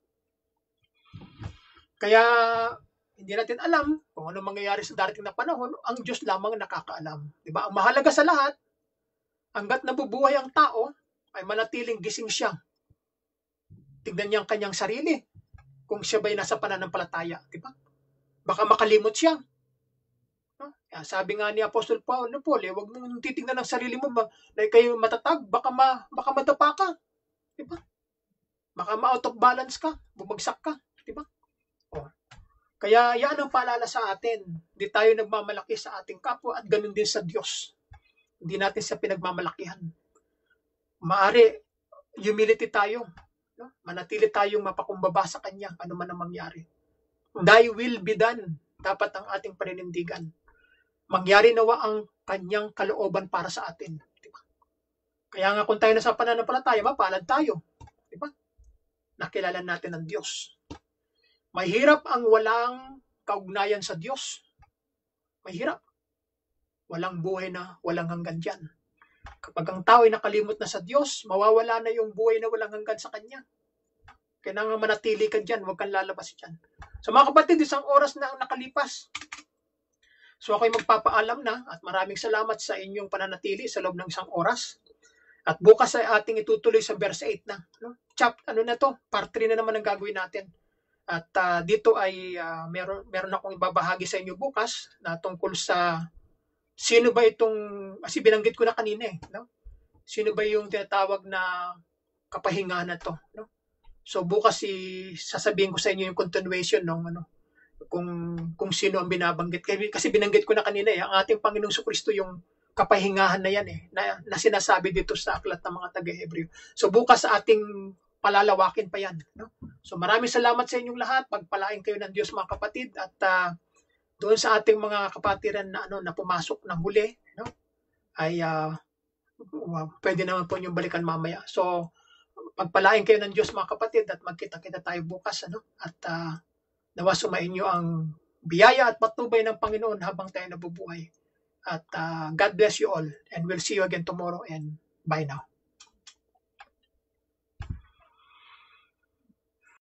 Kaya, hindi natin alam kung ano mangyayari sa darating na panahon, ang Diyos lamang nakakaalam. Di ba? Ang mahalaga sa lahat, hanggat nabubuhay ang tao, ay manatiling gising siya. Tignan niya ang kanyang sarili. Kung siya ba'y nasa pananampalataya, di ba? Baka makalimot siya. No? Kaya sabi nga ni Apostol Paul, no, Paul, eh, huwag mong titignan ng sarili mo na kayo matatag, baka, ma, baka madapa ka. Di ba? Baka ma-out of balance ka, bumagsak ka. Di ba? Oh. Kaya yan ang paalala sa atin. Hindi tayo nagmamalaki sa ating kapwa at ganun din sa Diyos. Hindi natin siya pinagmamalakihan. Maari, humility tayo. No? Manatili tayong mapakumbaba sa Kanya, ano man ang mangyari. Thy will be done. Dapat ang ating paninindigan. Mangyari nawa ang Kanyang kalooban para sa atin. Diba? Kaya nga kung tayo nasa pananampalataya, mapalad tayo. Diba? Nakilala natin ang Diyos. Mahirap ang walang kaugnayan sa Diyos. Mahirap. Walang buhay na walang hanggan dyan. Kapag ang tao ay nakalimot na sa Diyos, mawawala na yung buhay na walang hanggan sa Kanya. Kailangan manatili ka dyan, huwag kang lalabas dyan. So mga kapatid, isang oras na ang nakalipas. So ako'y magpapaalam na at maraming salamat sa inyong pananatili sa loob ng isang oras. At bukas ay ating itutuloy sa verse eight na. No? Chap, ano na to? Part three na naman ang gagawin natin. At uh, dito ay uh, meron, meron akong ibabahagi sa inyo bukas na tungkol sa sino ba itong, kasi binanggit ko na kanina eh, no? Sino ba yung tinatawag na kapahingahan na to, no? So bukas si sasabihin ko sa inyo yung continuation ng ano, kung kung sino ang binabanggit. Kasi binanggit ko na kanina eh, ang ating Panginoong Jesucristo yung kapahingahan na yan eh, na, na sinasabi dito sa aklat ng mga taga-Hebreo. So bukas sa ating palalawakin pa yan, no? So maraming salamat sa inyong lahat. Pagpalain kayo ng Diyos mga kapatid at uh, doon sa ating mga kapatiran na ano na pumasok ng huli, no? Ay uh, pwede naman po niyong balikan mamaya. So pagpalain kayo ng Diyos mga kapatid at magkita-kita tayo bukas, ano? At uh, nawa sumain niyo ang biyaya at patnubay ng Panginoon habang tayo nabubuhay. At uh, God bless you all and we'll see you again tomorrow and bye now.